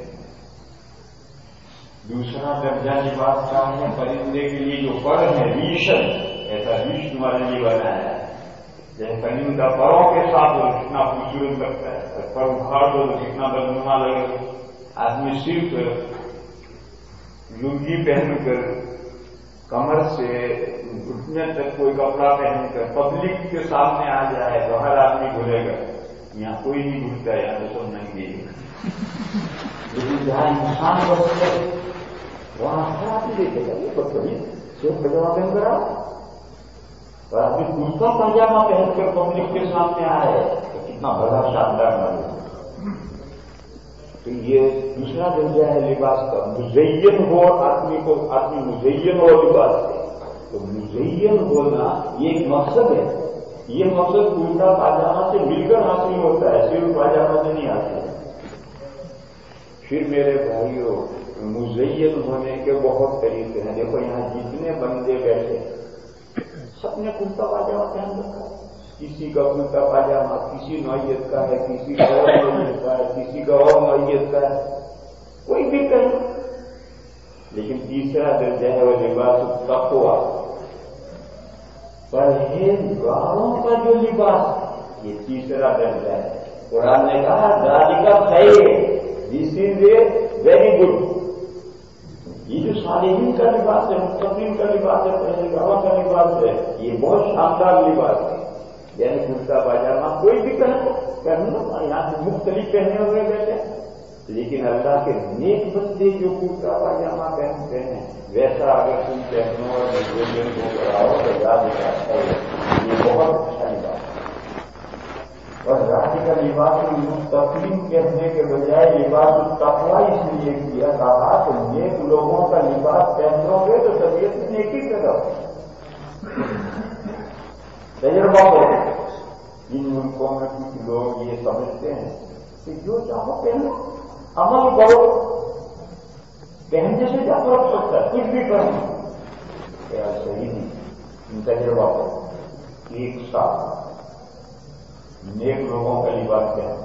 دوسرا درجہ لباس کا ہے پرندے کے لیے جو پر ہے ریشم, ایسا ریش تمہارے لیے بنایا ہے. جیسے پرندہ پروں کے ساتھ وہ کتنا خوبصورت لگتا ہے, اور پر اکھاڑ دو تو کتنا بدنما لگے. آدمی صرف لنگی پہن کر کمر سے گھٹنے تک کوئی کپڑا پہن کر پبلک کے سامنے آ جائے تو ہر آدمی بھولے گا یہاں کوئی نہیں گھستا، یہاں تو سب ننگے، لیکن جہاں انسان بستے وہاں ہر آدمی دیکھے گا یہ بدتمیز صرف پاجامہ پہن کر آ، اور آدمی دوسرا پاجامہ پہن کر پبلک کے سامنے آئے تو کتنا بڑا شاندار معلوم۔ تو یہ دوسرا درجہ ہے لباس کا، مزین ہو آدمی کو، آدمی مزین ہو لباس سے، تو مزین ہونا یہ ایک مقصد ہے۔ یہ مقصد کرتا پاجامہ سے مل کر حاصل ہوتا ہے، صرف پاجامہ سے نہیں حاصل۔ پھر میرے بھائیوں، مزین ہونے کے بہت طریقے ہیں۔ دیکھو یہاں جتنے بندے بیٹھے سب نے کرتا پاجامہ پہن رکھا ہے، کسی کا کرتا پاجامہ کسی نوعیت کا ہے، کسی کا اور نوعیت کا ہے، کسی کا اور نوعیت کا ہے، کوئی بھی کہیں۔ لیکن تیسرا درجہ ہے وہ لباس التقویٰ، پرہیزگاروں کا جو لباس ہے، یہ تیسرا درجہ ہے۔ قرآن نے کہا ذالک خیر، دس از اے ویری گڈ۔ یہ جو صالحین کا لباس ہے، متقین کا لباس ہے، پرہیزگاروں کا لباس ہے، یہ بہت شاندار لباس ہے۔ یعنی کرتا پاجامہ کوئی بھی پہنو، یہاں سے مختلف پہنے ہوئے بیٹھے، لیکن اللہ کے نیک بندے جو کرتا پاجامہ پہنتے ہیں ویسا اگر تم پہنو اور مزین ہو کر آؤ تو یاد رکھتا ہے یہ بہت اچھا لباس ہے۔ اور راجی کا لباس المتقین کہنے کے بجائے لباس التقویٰ اس لیے کیا کہا کہ نیک لوگوں کا لباس پہنو گے تو طبیعت میں نیکی پیدا ہو۔ تجربہ کرو، ان ملکوں میں کچھ لوگ یہ سمجھتے ہیں کہ جو چاہو پہنو، عمل کرو، پہننے سے کیا فرق پڑتا ہے، کچھ بھی پہنو۔ خیال صحیح نہیں، ان تجربہ کرو، ایک سال نیک لوگوں کا لباس پہنو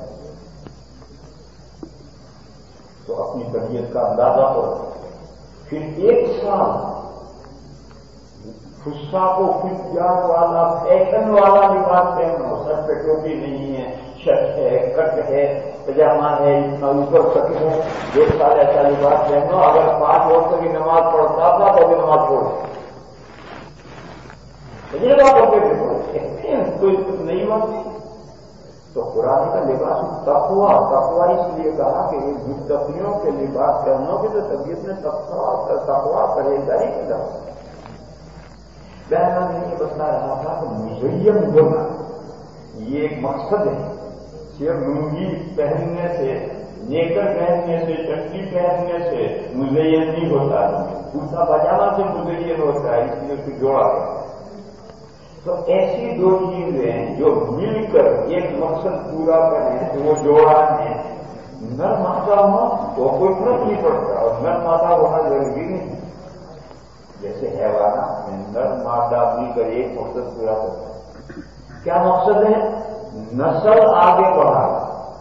تو اپنی طبیعت کا اندازہ کرو، پھر ایک سال فساق و فجار والا فیشن والا لباس پہنو، سر پہ ٹوپی نہیں ہے، شرٹ ہے، کٹ ہے، پاجامہ ہے، اتنا اوپر تک ہے، ایک سال ایسا لباس پہنو۔ اگر 5 وقت کی نماز پڑھتا تھا تو بھی نماز پڑھو، تجربہ کرتے تھے، کوئی نہیں ہوتی۔ تو قرآن کا لباس تقویٰ اس لیے کہا کہ متقیوں کے لباس پہنو گے تو طبیعت میں تقویٰ پرہیزگاری پیدا ہو۔ میں یہ بتا رہا تھا کہ مزین ہونا یہ ایک مقصد ہے، صرف لنگی پہننے سے، نیکر پہننے سے، چٹی پہننے سے مزین نہیں ہوتا، کرتا پاجامہ سے مزین ہوتا ہے، اس لیے اس کو جوڑا گیا۔ تو ایسی دو چیزیں جو مل کر ایک مقصد پورا کریں تو وہ جوڑا ہے۔ نر مادہ ہو تو کوئی فرق نہیں پڑتا، اور نر مادہ ہونا ضروری نہیں۔ جیسے حیوانات میں نر مادہ مل کر ایک مقصد پورا کرتا ہے۔ کیا مقصد ہے؟ نسل آگے بڑھانا،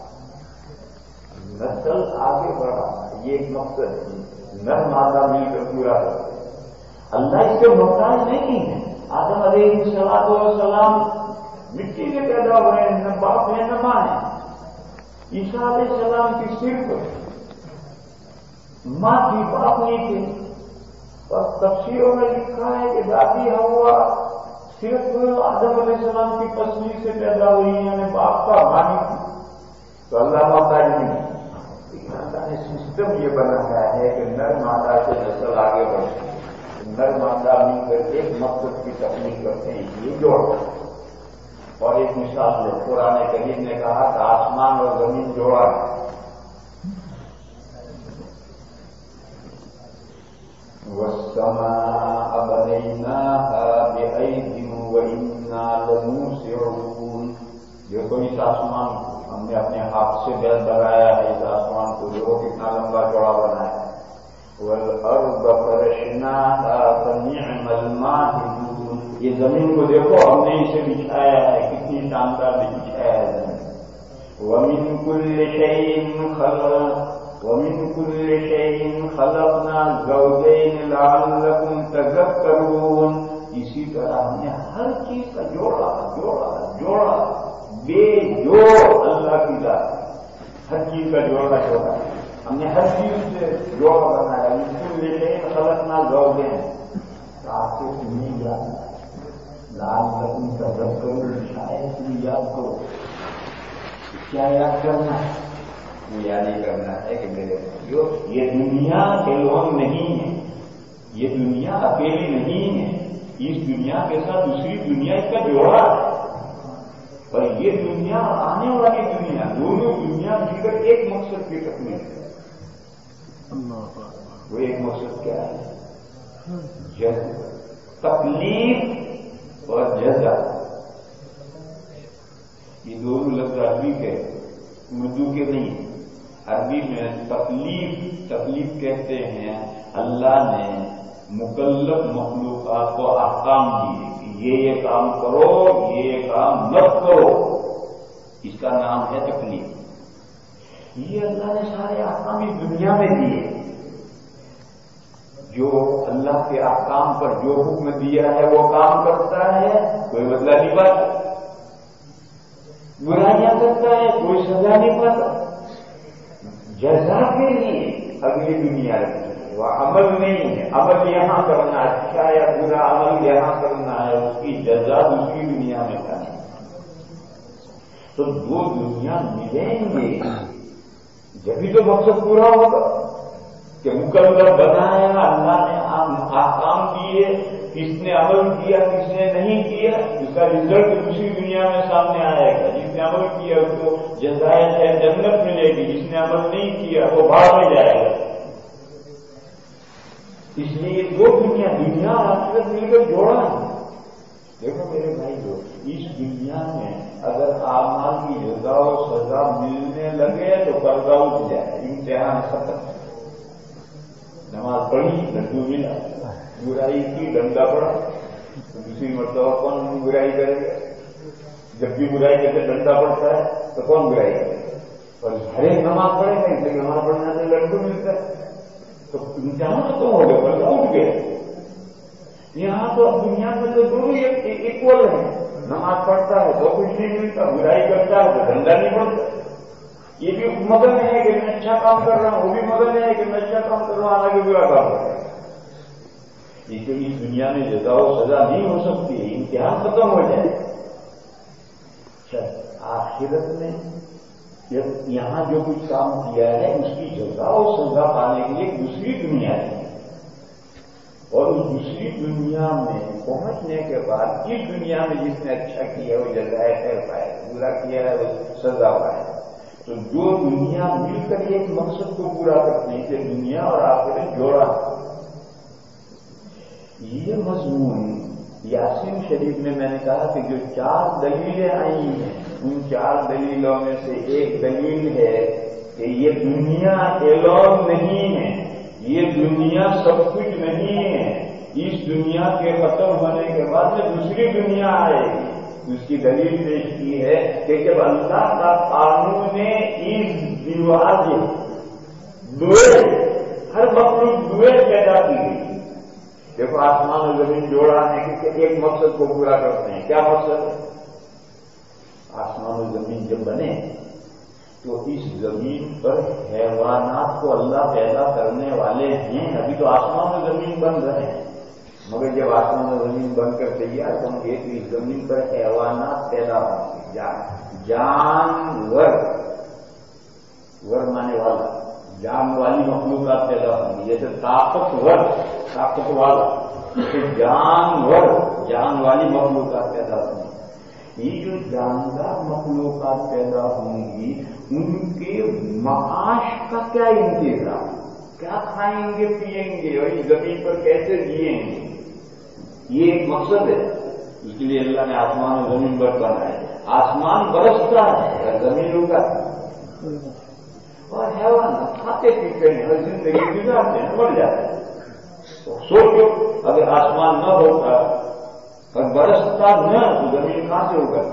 نسل آگے بڑھانا، یہ ایک مقصد ہے، نر مادہ مل کر پورا کرتا ہے۔ اللہ اس کے محتاج نہیں ہے۔ آدم علیہ السلام مٹی سے پیدا ہوئے، نہ باپ ہے نہ ماں ہے۔ عیسیٰ علیہ السلام کی صرف ماں کی، باپ نہیں تھے۔ اور تفسیروں میں لکھا ہے کہ دادی حوا صرف آدم علیہ السلام کی پسلی سے پیدا ہوئی، یعنی باپ کا مانی تھی۔ تو اللہ محتاج نہیں، اللہ نے سسٹم یہ بنایا ہے کہ نر مادہ سے نسل آگے بڑھتی ہے، نر مادہ مل کر ایک مقصد کی تکمیل کرتے ہیں، یہ جوڑ۔ اور ایک مثال ہے، قرآن کریم نے کہا کہ آسمان اور زمین جوڑا ہے۔ وَالسَّمَاءَ بَنَيْنَاهَا بِأَيْدٍ وَإِنَّا لَمُوسِعُونَ۔ دیکھو اس آسمان کو ہم نے اپنے ہاتھ سے بیل لگایا ہے، اس آسمان کو جو کتنا لمبا چوڑا بنایا ہے۔ وَالْأَرْضَ فَرَشْنَاهَا فَنِعْمَ الْمَاهِدُونَ۔ یہ زمین کو دیکھو ہم نے اسے بچھایا ہے، کتنی شاندار نے بچھایا ہے زمین۔ وَمِن كُلِّ شَيْءٍ خَلَقْنَا زَوْجَيْنِ لَعَلَّكُمْ تَذَكَّرُونَ۔ اسی طرح ہم نے ہر چیز کا جوڑا بے جوڑ اللہ کی ذات، ہر چیز کا جوڑا ہم نے ہر چیز سے جوڑا بنایا۔ بالکل شيءٍ خلقنا زوجين تاکہ تمہیں یاد لعلکم تذکرون، شاید تم یاد کرو۔ کیا یاد کرنا ہے؟ وہ یاد نہیں کرنا ہے کہ میرے بھائیو یہ دنیا ایلون نہیں ہے، یہ دنیا اکیلی نہیں ہے، اس دنیا کے ساتھ دوسری دنیا اس کا جوڑا ہے، اور یہ دنیا آنے والی دنیا، دونوں دنیا مل کر ایک مقصد کی تکمیل ہے۔ وہ ایک مقصد کیا ہے؟ تکلیف اور جزا۔ یہ دونوں لفظ عربی کے، اردو کے نہیں۔ عربی میں تکلیف کہتے ہیں اللہ نے مکلف مخلوقات کو احکام دیے کہ یہ کام کرو، یہ کام مت کرو، اس کا نام ہے تکلیف۔ یہ اللہ نے سارے احکام اس دنیا میں دیے، جو اللہ کے احکام پر جو حکم دیا ہے وہ کام کرتا ہے، کوئی بدلہ نہیں پاتا، برائیاں کرتا ہے، کوئی سزا نہیں پاتا، جزا کے لیے اگلی دنیا رکھتی ہے، وہ عمل نہیں ہے، عمل یہاں کرنا، اچھا یا برا عمل یہاں کرنا ہے، اس کی جزا دوسری دنیا میں کرنا۔ تو دو دنیا ملیں گے جبھی تو مقصد پورا ہوگا کہ مکلف بنایا، اللہ نے احکام دیے، کس نے عمل کیا کس نے نہیں کیا، اس کا رزلٹ دوسری دنیا میں سامنے آئے گا۔ جس نے عمل کیا اس کو جزائے ہے جنت ملے گی، جس نے عمل نہیں کیا وہ باہر میں جائے گا۔ اس لیے دو دنیا اور آخرت مل کر جوڑا ہے۔ دیکھو میرے بھائی، جو اس دنیا میں اگر اعمال کی جزا و سزا ملنے لگے تو پردہ اٹھ جائے، امتحان ختم۔ نماز پڑھی لڈو ملا، برائی کی ڈنڈا پڑا، دوسری مرتبہ کون برائی کرے گا؟ جب بھی برائی کرتے ڈنڈا پڑتا ہے تو کون برائی کرے گا؟ اور ہر ایک نماز پڑھے گا، اس لیے نماز پڑھنے سے لڈو ملتا ہے، تو امتحان ختم ہو گیا، پردہ اٹھ گیا۔ یہاں تو دنیا میں تو دونوں ایکول ہیں، نماز پڑھتا ہے تو کچھ نہیں ملتا، برائی کرتا ہے تو ڈنڈا نہیں پڑتا۔ یہ بھی مدن ہے کہ میں اچھا کام کر رہا ہوں، وہ بھی مدن ہے کہ میں اچھا کام کر رہا ہوں، حالانکہ برا کام کر رہا ہوں۔ اس دنیا میں جزا و سزا نہیں ہو سکتی ہے، امتحان ختم ہو جائے۔ آخرت میں یہاں جو کچھ کام کیا ہے اس کی جزا و سزا پانے کے لیے دوسری دنیا ہے، اور اس دوسری دنیا میں پہنچنے کے بعد اس دنیا میں جس نے اچھا کیا وہ جزائے خیر پائے، برا کیا ہے وہ سزا پائے۔ تو جو دنیا مل کر ایک مقصد کو پورا کرنے سے دنیا اور آخرت جوڑا۔ یہ مضمون یاسین شریف میں نے کہا کہ جو 4 دلیلیں آئی ہیں ان 4 دلیلوں میں سے ایک دلیل ہے کہ یہ دنیا ایلون نہیں ہے، یہ دنیا سب کچھ نہیں ہے، اس دنیا کے ختم ہونے کے بعد میں دوسری دنیا آئے گی۔ اس کی دلیل پیش کی ہے کہ جب اللہ کا قانون اس دیواز دوئے، ہر مخلوق دوئے پیدا کی گئی۔ دیکھو آسمان اور زمین جوڑا ہے کہ ایک مقصد کو پورا کرتے ہیں۔ کیا مقصد ہے؟ آسمان اور زمین جب بنے تو اس زمین پر حیوانات کو اللہ پیدا کرنے والے ہیں۔ ابھی تو آسمان اور زمین بن رہے ہیں، مگر جب آسمان اور زمین بن کر تیار ہوں گے تو اس زمین پر حیوانات پیدا ہوں گے، جانور، ور مانے والا، جان والی مخلوقات پیدا ہوں گی، جیسے طاقتور، طاقت والا، جیسے جانور، جان والی مخلوقات پیدا ہوں گی۔ یہ جو جاندار مخلوقات پیدا ہوں گی ان کے معاش کا کیا انتظام، کیا کھائیں گے پیئیں گے اور اس زمین پر کیسے جیئیں گے، یہ ایک مقصد ہے۔ اس کے لیے اللہ نے آسمان اور زمین پر بنایا۔ آسمان برستا ہے اور زمین رکا ہے، اور حیوانات کھاتے پیتے ہیں اور زندگی گزارتے ہیں، مر جاتے ہیں۔ تو سوچو اگر آسمان نہ ہوتا اور برستا نہ تو زمین کہاں سے ہوگا؟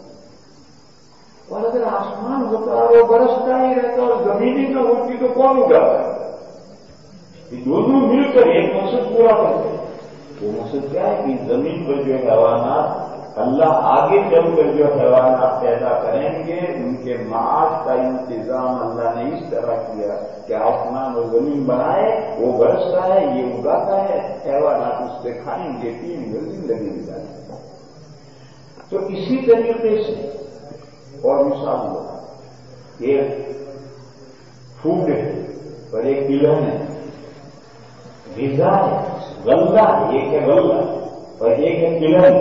اور اگر آسمان ہوتا اور وہ برستا ہی رہتا اور زمین ہی نہ ہوتی تو کون اگاتا ہے؟ یہ دونوں مل کر ایک مقصد پورا کرتے ہیں۔ وہ مقصد کیا ہے کہ زمین پر جو حیوانات اللہ آگے چل کر جو حیوانات پیدا کریں گے ان کے معاش کا انتظام اللہ نے اس طرح کیا کہ آسمان اور زمین بنائے، وہ برستا ہے، یہ اگاتا ہے، حیوانات اس سے کھائیں گے پیئیں گے، زندگی گزاریں گے۔ تو اسی طریقے سے اور مثال ہوا ایک فوڈ ہے اور ایک دلہن ہے، غذا ہے، غلہ ہے، ایک ہے غلہ اور ایک ہے دلہن.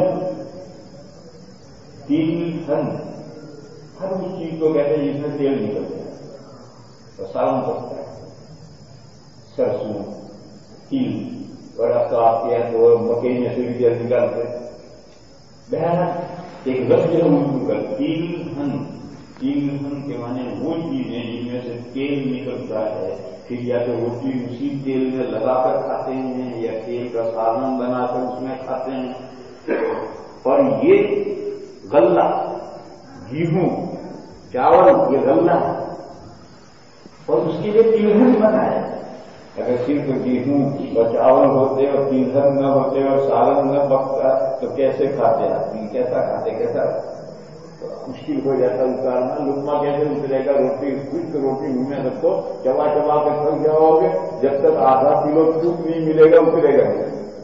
تلہن ہر اس چیز کو کہتے ہیں جس میں تیل نکلتا ہے تو سالن کرتا ہے. سرسوں، تل اور اب تو آپ کے یہاں تو مکئی میں سے بھی تیل نکالتے ہیں. بہرحال ایک لفظ ہے اردو کا تلہن. تلہن کے معنی وہ چیزیں جن میں سے تیل نکلتا ہے، پھر یا تو روٹی اسی تیل میں لگا کر کھاتے ہیں یا تیل کا سالن بنا کر اس میں کھاتے ہیں. اور یہ غلہ، گیہوں، چاول، یہ غلہ ہے اور اس کے لیے تلہن بنا ہے. اگر صرف گیہوں اور چاول ہوتے اور تلہن نہ ہوتے اور سالن نہ پکتا تو کیسے کھاتے آدمی؟ کیسا کھاتے؟ کیسا مشکل ہو جاتا اتارنا. لقمہ کیسے اترے گا؟ روٹی خشک روٹی منہ میں رکھو، چبا چبا کے تھک جاؤ گے، جب تک آدھا کلو دودھ نہیں ملے گا اترے گا.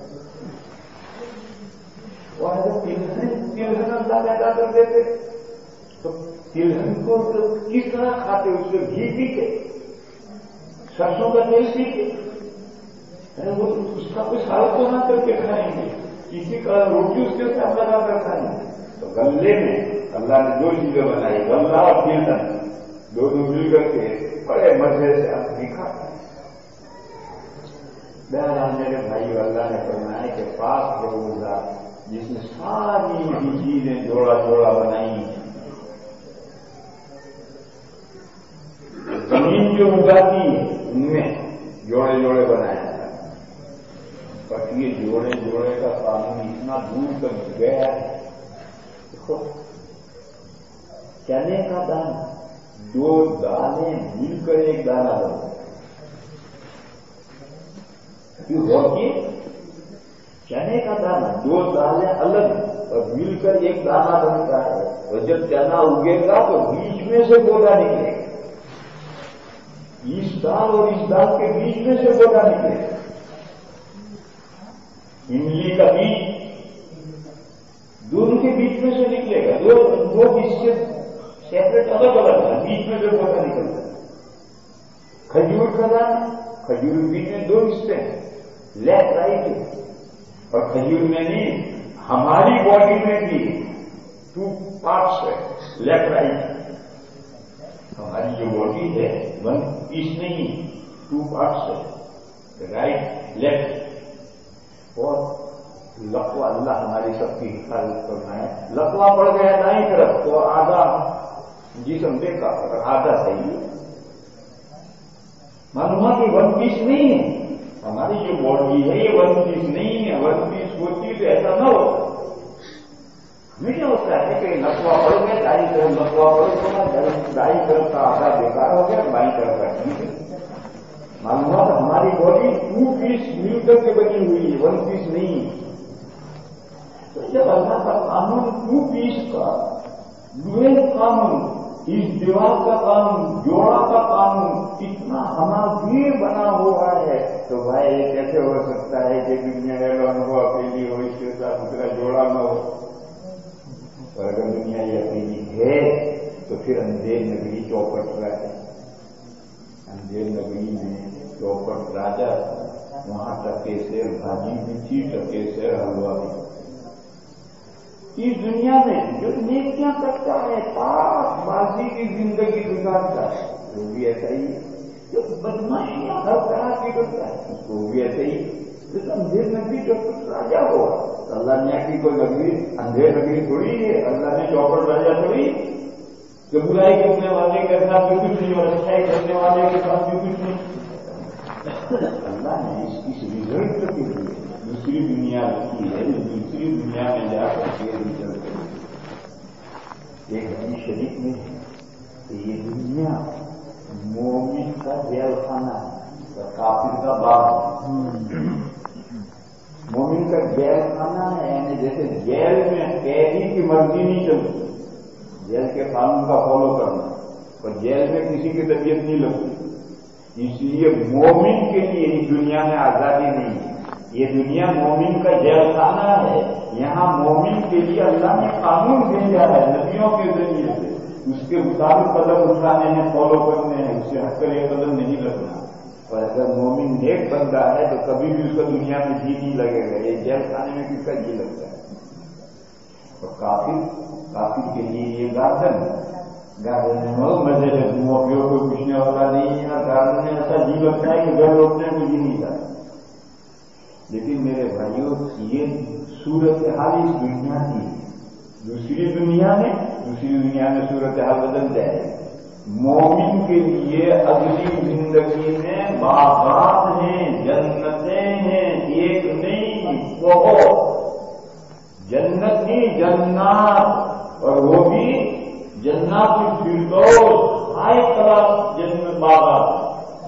اور اگر تلہن اللہ پیدا کر دیتے تو تلہن کو کس طرح کھاتے؟ اس سے گھی پی کے، سرسوں کا تیل پی کے، وہ اس کا کوئی سالن تو نہ کر کے کھائیں گے، کسی کا روٹی اس کے ساتھ لگا کر کھائیں گے. تو غلے میں اللہ نے دو چیزیں بنائی، غلہ اور تلہن، دونوں مل کر کے بڑے مزے سے آدمی کھاتا ہے. بہرحال میرے بھائی، اللہ نے فرمایا کہ پاک ہے وہ ذات جس نے ساری بھی چیزیں جوڑا جوڑا بنائی. زمین جو اگاتی ہے ان میں جوڑے جوڑے بنائے جاتے ہیں. پر یہ جوڑے جوڑے کا قانون اتنا دور تک گیا ہے. دیکھو، چنے کا دانہ، دو دانے مل کر ایک دانہ بنتا ہے. چنے کا دانہ، دو دانے الگ اور مل کر ایک دانہ بنتا ہے. اور جب چنا اگے گا تو بیچ میں سے پودا نکلے گا. اس دال اور اس دال کے بیچ میں سے پودا نکلے گا. املی کا بیج دونوں کے بیچ میں سے نکلے گا. دو بیچ سے سیپریٹ الگ الگ ہے، بیچ میں سے پودا نکلتا ہے. کھجور کا دانہ، کھجور کے بیچ میں دو حصے ہیں، لیفٹ رائٹ. اور کھجور میں نہیں، ہماری باڈی میں بھی 2 پارٹس ہے، لیفٹ رائٹ. ہماری جو باڈی ہے 1 پیس نہیں، 2 پارٹس ہے، رائٹ لیفٹ. اور لقوہ، اللہ ہماری سب کی حفاظت کرنا ہے. لقوہ پڑ گیا دائیں طرف تو آدھا جسم دیکھا اور آدھا صحیح. معلوم کہ 1 پیس نہیں ہے. ہماری جو باڈی ہے یہ 1 پیس نہیں ہے. 1 پیس ہوتی تو ایسا نہ ہوتا. ہمیشہ ہوتا ہے کہ لقوہ پڑ گیا دائیں طرف، لقوہ پڑ گیا دائیں طرف کا آدھا بیکار ہو گیا، بائیں طرف کا ٹھیک ہے. معلومات ہماری باڈی 2 پیس مل کر کے بنی ہوئی ہے، 1 پیس نہیں ہے. تو جب اللہ کا قانون 2 پیس کا، ڈویل قانون، اس دیوار کا قانون، جوڑا کا قانون اتنا ہمارا بنا ہوا ہے تو بھائی یہ کیسے ہو سکتا ہے کہ دنیا ایلون ہو، اکیلی ہو، اس کے ساتھ دوسرا جوڑا نہ ہو. اور اگر دنیا یہ اکیلی ہے تو پھر اندھیر نگری چوپٹ راجا، اندھیر نگری میں چوپٹ راجا، وہاں ٹکے سے بھاجی بھی تھی، ٹکے سے حلوہ بھی. اس دنیا میں جو نیکیاں کرتا ہے، پاک بازی کی زندگی گزارتا ہے، وہ بھی ایسا ہی ہے. جو بدماشیاں ہر طرح کی کرتا ہے اس کو بھی ایسا ہی. تو اندھیر نگری چوپٹ راجا ہوا. اللہ نے کی کوئی نگری اندھیر نگری تھوڑی ہے. اللہ نے چوپٹ راجا تھوڑی کہ برائی کرنے والے کے ساتھ بھی کچھ نہیں اور اچھائی کرنے والے کے ساتھ بھی کچھ نہیں. اللہ نے اس ریزلٹ کے لیے دوسری دنیا کی ہے. دوسری دنیا میں جا کر کے ریزلٹ ایک حدیث شریف میں ہے کہ یہ دنیا مومن کا جیل خانہ ہے اور کافر کا باغ. مومن کا جیل خانہ ہے، یعنی جیسے جیل میں قیدی کی مرضی نہیں چلتی، جیل کے قانون کا فالو کرنا، اور جیل میں کسی کی طبیعت نہیں لگتی. اس لیے مومن کے لیے اس دنیا میں آزادی نہیں ہے. یہ دنیا مومن کا جیل خانہ ہے. یہاں مومن کے لیے اللہ نے قانون بھیجا ہے نبیوں کے ذریعے سے. उसके मुताबिक कदम उठाने हैं, फॉलो करने हैं, उससे हटकर ये कदम नहीं लगना। और अगर मोमिन नेक बंदा है तो कभी भी उसको दुनिया में जी नहीं लगेगा। ये जेल खाने में किसका जी लगता है? और काफिर के लिए ये गार्डन में बहुत मजे है, धुआं को पूछने वाला नहीं है। गार्डन में ऐसा जी लगता है कि घर लौटने को जी नहीं जाता। लेकिन मेरे भाइयों, ये सूरत हाल इस दुनिया की, दूसरी दुनिया में सूरत हाल बदल जाएगी। मोमिन के लिए अगली जिंदगी में बागात हैं, जन्नतें हैं, एक नहीं बहुत। जन्नत नहीं, जन्नत, और वो भी जन्नत फिरदौस, हाई क्लास जन्नत बागात।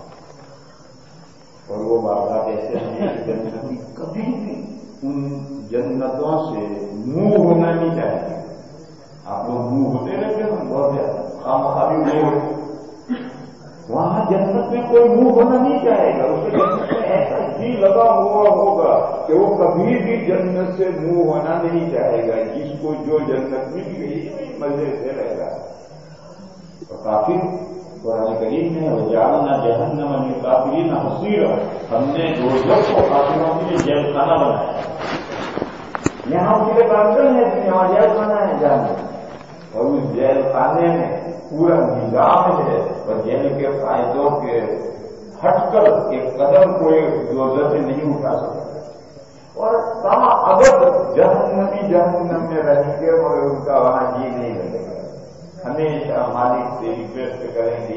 और वो बागात ऐसे हैं कि जन्नती कभी भी उन जन्नतों से मुंह होना नहीं चाहिए। आप लोग मुंह होते रहते हैं बहुत ज्यादा, खामखाली नहीं होते। वहां जन्नत में कोई मुंह होना नहीं चाहेगा। उसके जन्नत में ऐसा जी लगा हुआ होगा कि वो कभी भी जन्नत से मुंह होना नहीं चाहेगा। जिसको जो जन्नत मिल गई मजे से रहेगा। और काफिर कुरान करीम में वजालना जहन्नम लिलकाफिरीन हसीरा, हमने दोज़ख को काफिरों के लिए जेल खाना बनाया। यहाँ उसके गार्डन है, यहाँ जेल खाना है जहन्नम। और उस जेल खाने में पूरा निजाम है, और जेल के फायदों के हटकर एक कदम कोई दोज़ख से नहीं उठा सकता। और कहा अगर जहन्नम में रहेंगे मगर उनका वहां जी नहीं लगेगा। हमेशा मालिक से रिक्वेस्ट करेंगे,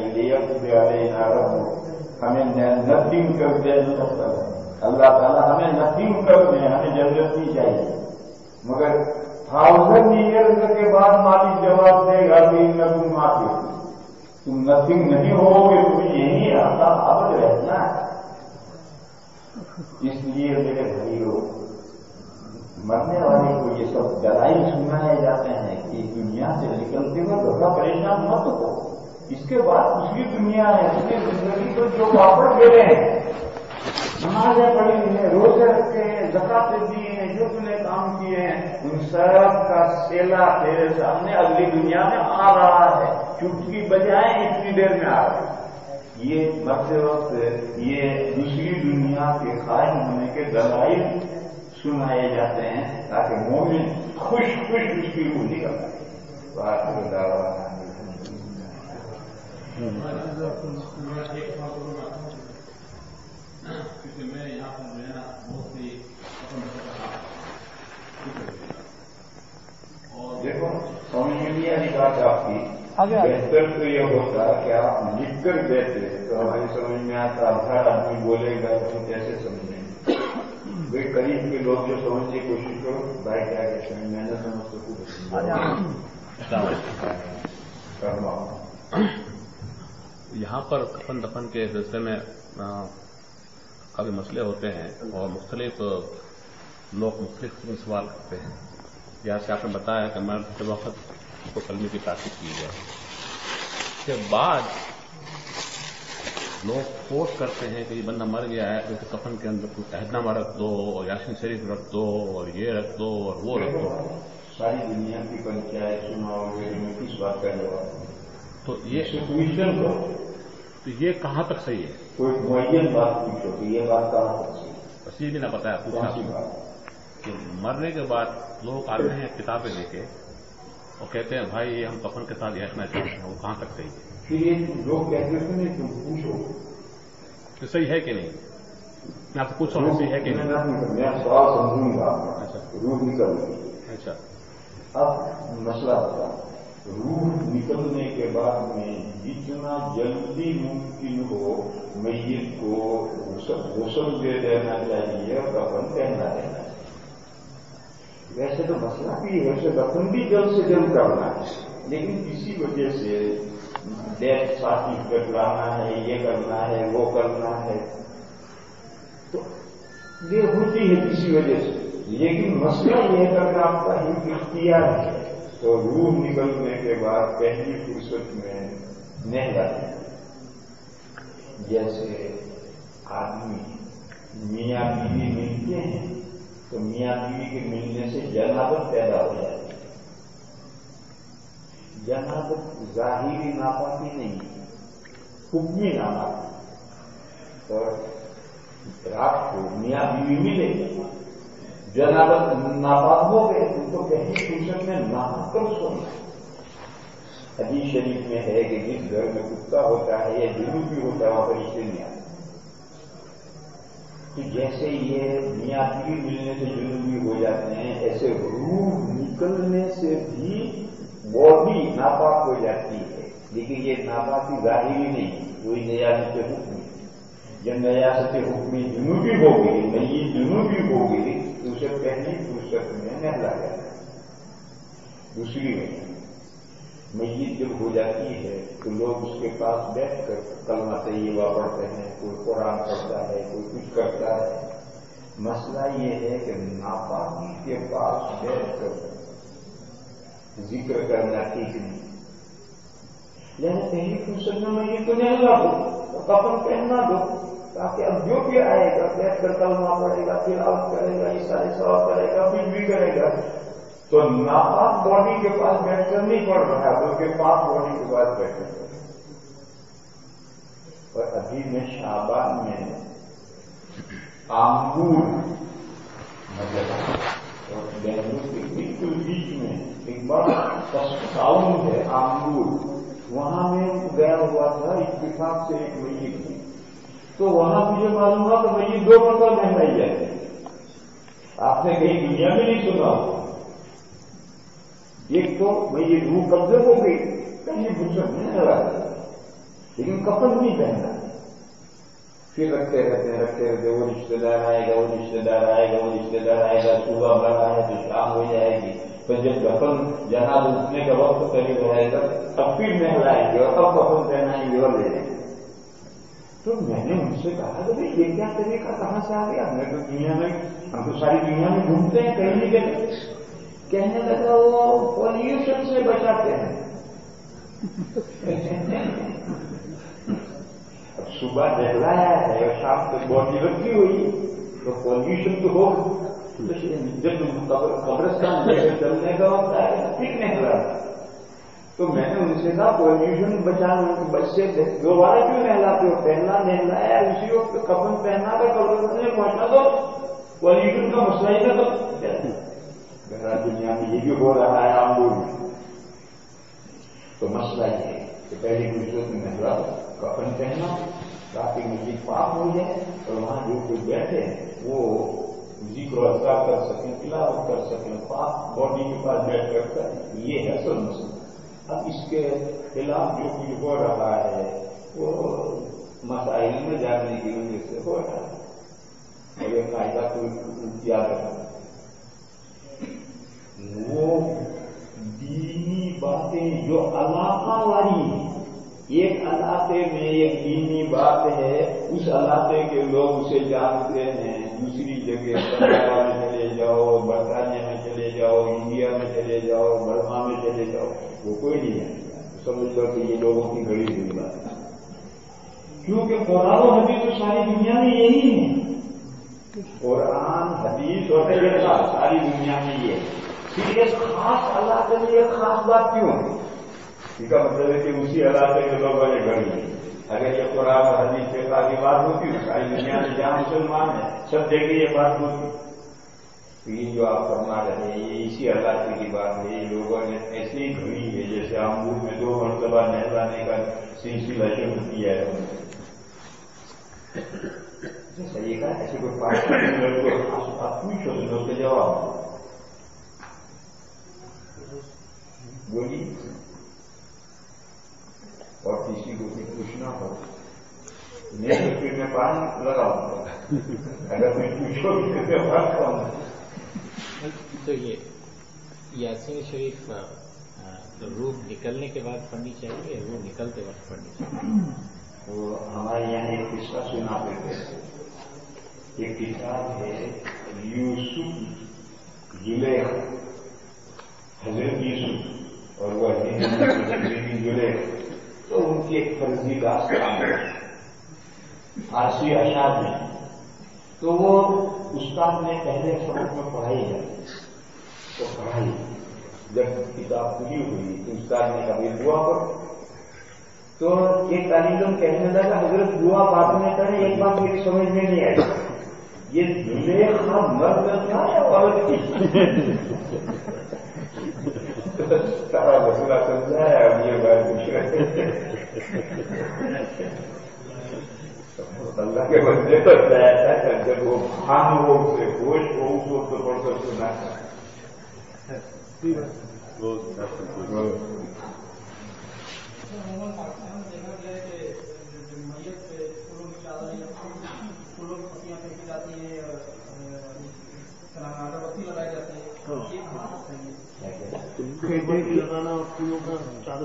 हमें नथिंग कर दे। अल्लाह ताला हमें नथिंग कर दे, हमें जरूरत नहीं चाहिए। मगर 1000 ईयर्स के बाद मालिक जवाब देगा कि तुम माफी, तुम नथिंग नहीं होगे, तुम यही अब रहना। इसलिए मेरे भाइयों, मरने वाले को ये सब डराई सुनाए जाते हैं कि दुनिया से निकलते हुए धोखा परेशान मत हो। इसके बाद दूसरी दुनिया है, उसकी जिंदगी को जो वापस दे रहे हैं, नमाजें पढ़ी हैं, रोजे रखे हैं, ज़कात दी हैं, जो तूने काम किए हैं, उन सब का सेला तेरे सामने अगली दुनिया में आ रहा है। चुटकी बजाए इतनी देर में आ रहा है। ये मरते वक्त ये दूसरी दुनिया के कायम होने के दलाइल सुनाए जाते हैं ताकि मोमिन खुश उसकी रूह निकल आए। मैं यहाँ पर जो है ना बहुत ही और देखो समझ में नहीं आई बात आपकी। बेहतर तो ये होता कि आप लिख कर देते तो हमारी समझ में आता। हर आदमी बोलेगा तो हम कैसे समझेंगे? वे करीब के लोग जो समझने की कोशिश करो, भाई क्या कहते हैं, मैं न समझ सकूँ। यहाँ पर कफन दफन के सिलसिले में काफी मसले होते हैं और मुख्तलिफ लोग मुख्तलिफ सवाल करते हैं। जैसे आपने बताया कि मरते वक्त को कलमे की ताकीद की जाए, उसके बाद लोग फोर्स करते हैं कि ये बंदा मर गया है तो कफन के अंदर कुछ अहदनामा रख दो और यासीन शरीफ रख दो और ये रख दो और वो रख दो। सारी दुनिया की पंचायत चुनाव में किस बात का जवाब? तो ये सिचुएशन को तो ये कहाँ तक सही है? कोई मुअय्यन बात पूछो कि ये बात कहाँ तक सही है? बस ये भी ना पता है पूछा कि मरने के बाद लोग आते हैं किताबें लेके और कहते हैं भाई ये हम कफन के साथ रखना चाहते हैं, वो कहाँ तक सही है? फिर ये लोग कहते हैं तुम पूछो तो सही है कि नहीं? मैं आपसे पूछ रहा हूँ सही है कि नहीं? मैं सवाल समझूंगा। अच्छा, रूह निकल गई। अच्छा, अब मसला बता, रूह निकलने के बाद में जितना जल्दी मुमकिन हो मैयत को गुस्ल दे देना चाहिए और कफन पहना देना चाहिए। वैसे तो मसला भी है, वैसे दफन भी जल्द से जल्द करना है, लेकिन किसी वजह से डेथ सर्टिफिकेट लाना है, ये करना है, वो करना है, तो ये होती है किसी वजह से। लेकिन मसला ये है कि आपका इख्तियार है तो रूह निकलने के बाद पहली फुर्सत में नहला है। जैसे आदमी मियाँ बीवी मिलते हैं तो मियाँ बीवी के मिलने से जनाबत पैदा हो जाती है। जनाबत ظاہری नापाकी नहीं, हुक्मी नापाकी। तो रात को मियाँ बीवी मिले, जनाबत नापाक हो गए, उनको पहली फुर्सत में नापाक कर सोना। हदीस शरीफ में है कि जिस घर में कुत्ता होता है या जुनूबी होता है वहां पर रिश्ते नहीं आते। तो जैसे ये मियाँ बीवी मिलने से जुनूबी हो जाते हैं, ऐसे रूह निकलने से भी बॉडी नापाक हो जाती है। लेकिन ये नापाकी ज़ाहिरी नहीं, कोई नयासत हुक्मी। जब नयासत हुक्मी जुनूबी हो गई, नई जुनूबी हो गई, तो उसे पहली फुर्सत में नहला जाता है। दूसरी वजह, मैयत जब हो जाती है तो लोग उसके पास बैठकर कलमा तैयबा पढ़ते हैं, कोई कुरान पढ़ता है, कोई कुछ करता है। मसला ये है कि नापाकी के पास बैठकर जिक्र करना ठीक नहीं। यानी पहली फुर्सत में मैयत को नहला दो, कफन पहना दो, ताकि अब जो भी आएगा बैठकर कलमा पढ़ेगा, तिलावत करेगा, इशारे सवाब करेगा, कुछ भी करेगा, तो नापाक बॉडी के पास बैठकर नहीं पड़ रहा है, बल्कि पाक बॉडी के पास बैठकर। और अभी में शाबान में आंगूर मतलब और बेंगलुरु के बिल्कुल बीच में एक बड़ा टाउन है आंगूर, वहां में गया हुआ था इत्तेफाक से एक मैयत की। तो वहां मुझे मालूम हुआ कि मैयत दो मतलब महंगाई जाती है। आपने कहीं दुनिया में नहीं सुना हो। एक तो मैयत रूह कब्जे हो गई, कहीं फुर्सत नहीं लगा, लेकिन कफन नहीं पहना। फिर रखते रहते वो रिश्तेदार आएगा, वो रिश्तेदार आएगा, वो रिश्तेदार आएगा, सुबह बड़ा है तो शाम हो जाएगी। तो जब कफन जनाब उठने का वक्त करीब रहेगा तब फिर नहलाएंगे और तब कफन पहनाएंगे और ले जाएंगे। तो मैंने उनसे कहा कि भाई ये क्या तरीका कहां से आ गया? मैं तो दुनिया में, हम तो सारी दुनिया में घूमते हैं, कहीं नहीं गए। कहने लगा वो पॉल्यूशन से बचाते हैं। अब सुबह नहलाया है और शाम तक बॉडी रखी हुई, तो पॉल्यूशन तो हो। जब कब्रिस्तान लेकर चलने का वक्त आएगा ठीक नहला। तो मैंने उनसे कहा पॉल्यूशन बचाने बच्चे दोबारा क्यों नहलाते हो? पहला नहलाया, उसी वक्त कफन पहना कर कब्रिस्तान में पहुंचा दो, पॉल्यूशन का मसला ही ना। तो दुनिया में ये भी हो रहा है आंगूर में। तो मसला ये है कि पहली फुर्सत में नहला, कफन पहना, ताकि मुझे पाप हो जाए और वहां जो कोई बैठे वो जिक्र अज़कार कर सकें, तिलावत कर सकें, पाक बॉडी के पास बैठ कर। ये है असल मसला। अब इसके खिलाफ जो कुछ हो रहा है वो मसाइल में जानने की वजह से हो रहा है। और ये कायदा को याद रखना, वो दीनी बातें जो इलाका वाली है, एक इलाके में एक दीनी बात है, उस इलाके के लोग उसे जानते हैं। दूसरी जगह पंजाब में चले जाओ, बरतानिया में चले जाओ, इंडिया में चले जाओ, बर्मा में चले जाओ, वो कोई नहीं जानता। समझ लो कि ये लोगों की बड़ी बुरी बात है, क्योंकि कुरान और हदीस तो सारी दुनिया में यही है। कुरान, हदीस और सारी दुनिया में ये है। फिर एक खास अल्लाह के लिए खास बात क्यों है? इसका मतलब है कि उसी इलाके के लोग बड़े गरीब। अगर ये कुरान और हदीस के साथ की बात होती है, सारी दुनिया में जहां मुसलमान है सब जगह ये बात होती। तो ये जो आप फरमा रहे हैं ये इसी इलाके की बात है। ये लोगों ने ऐसे ही घड़ी है जैसे आंगूर में 2 मरतबा नहलाने का सिलसिला शुरू किया है। जैसा ये कहा ऐसे कोई पाठ आप पूछो तो लोग के जवाब बोलिए। और किसी को भी पूछना हो नहीं तो फिर मैं पानी लगाऊंगा। अगर कोई पूछोगे तो बात कहूंगा। तो ये यासीन शरीफ तो रूह निकलने के बाद पढ़नी चाहिए, रूह निकलते वक्त पढ़नी चाहिए? तो हमारे यहाँ एक किस्सा सुनाते थे। एक किताब है यूसुफ जुलेख, हजरत यूसुफ और वह जुलेख। तो उनकी एक फर्जी दास्तान है फारसी अशार में। तो वो उस्ताद ने पहले सबक में पढ़ाई है, तो पढ़ाई جب کتاب پوری ہوئی تو استاد نے کہا دعا کرو. تو ایک طالب علم کہنے لگا حضرت دعا بعد میں کریں, ایک بات میری سمجھ میں نہیں آئی, یہ زلیخا مرد تھا یا عورت تھی؟ سارا مسئلہ سمجھا ہے, اب یہ بات پوچھ رہے اللہ کے بندے پر ایسا کر جب وہ خان ہو سے ہوش ہو اس وقت پڑھ کر سنا تھا. لگانا اور پھولوں کا چادر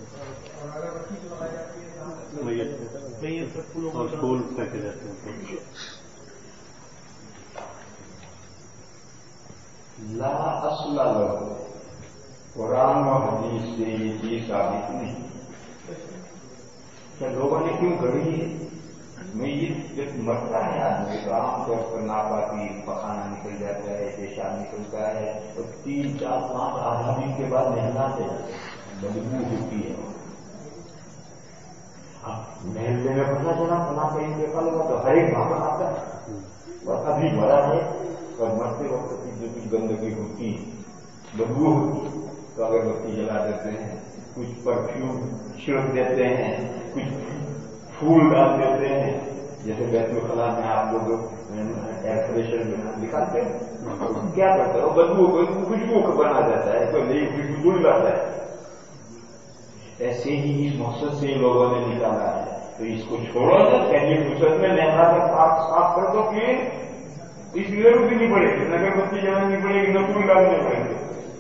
پھول پھینکے جاتے ہیں. لا اصل له, قرآن و حدیث سے یہ چیز ثابت نہیں. کیا لوگوں نے کیوں گڑھی ہے؟ میں یہ جب مرتا ہے آدمی تو عام طور پر ناپاکی پخانہ نکل جاتا ہے, پیشاب نکلتا ہے, اور 3, 4, 5 آدھا دن کے بعد نہلاتے ہیں, بدبو ہوتی ہے. اب محلے میں پتہ چلا فلاں کا انتقال ہوا تو ہر ایک بھاگا آتا ہے, اور ابھی مرا ہے اور مرتے وقت جو کچھ گندگی ہوتی ہے, بدبو ہوتی ہے, تو اگر بتی جلا دیتے ہیں, کچھ پرفیوم چھڑک دیتے ہیں, کچھ پھول ڈال دیتے ہیں, جیسے بیت الخلاء میں آپ لوگ ایئر فریشر نکالتے ہیں, کیا کرتے ہیں, بدبو کو خوشبو بنا جاتا ہے, کوئی نئی خوشبو ڈل جاتا ہے. ایسے ہی اس مقصد سے لوگوں نے نکالا ہے, تو اس کو چھوڑو نا, کہیے فرصت میں نہلا کر صاف کر دو کہ اس لیے روکنی نہیں پڑے گی, نگر بتی جلانی پڑے گی, نہ پھول ڈالنے پڑے گی.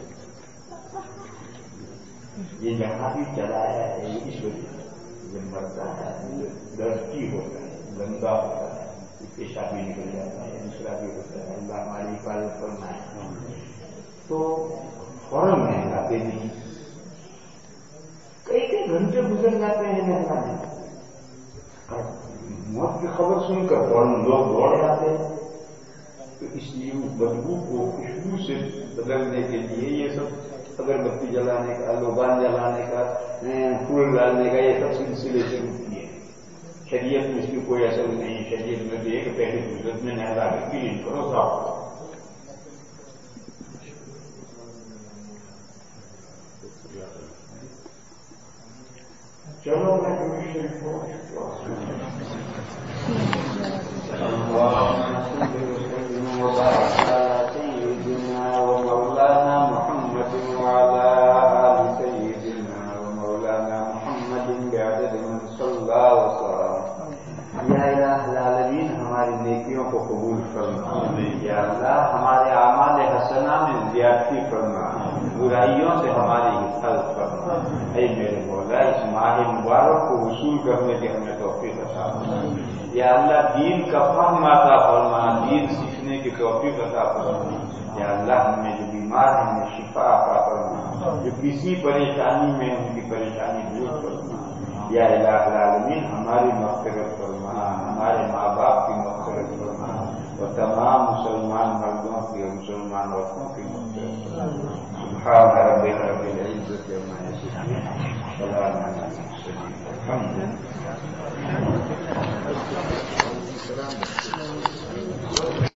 یہ جہاں بھی چلایا ہے اس وجہ سے جب مرتا ہے درستی ہوتا ہے, گندا ہوتا ہے, پیشاب بھی نکل جاتا ہے, دوسرا بھی ہوتا ہے, اللہ ہماری حفاظت کرنا ہے, تو فوراً نہلاتے نہیں. کئی گھنٹے گزر جاتے ہیں نہلانے, موت کی خبر سن کر فوراً لوگ دوڑ جاتے ہیں. تو اس لیے بدبو کو خوشبو سے بدلنے کے لیے یہ سب اگربتی جلانے کا, لوبان جلانے کا, پھول ڈالنے کا, یہ سب سلسلے سے ہوتی ہے. شریعت میں اس کی کوئی اثر نہیں. شریعت میں تو ایک پہلے فرصت میں نہلا کر کلین کرو, صاف کرو. چلو میں ومولانا محمد وعلى آل سيدنا ومولانا محمد بعدد من صلى وسلم. یا الہ العالمین ہماری نیکیوں کو قبول فرما. یا اللہ ہمارے اعمال حسنہ میں زیادتی فرما, برائیوں سے ہماری حفاظت فرما. اے میرے مولا اس ماہ مبارک کو وصول کرنے کی ہمیں توفیق عطا فرما. یا اللہ دین کا فہم عطا فرما, دین سیکھنے کی توفیق عطا فرما. یا اللہ ہم میں جو بیمار ہیں انہیں شفا عطا فرما, جو کسی پریشانی میں ان کی پریشانی دور فرما. یا الہ العالمین ہماری مغفرت فرما, ہمارے ماں باپ کی مغفرت فرما, اور تمام مسلمان مردوں کی اور مسلمان عورتوں کی مغفرت فرما. سبحان ربک رب العزت عما یصفون, سلام علی المرسلین, الحمد للہ.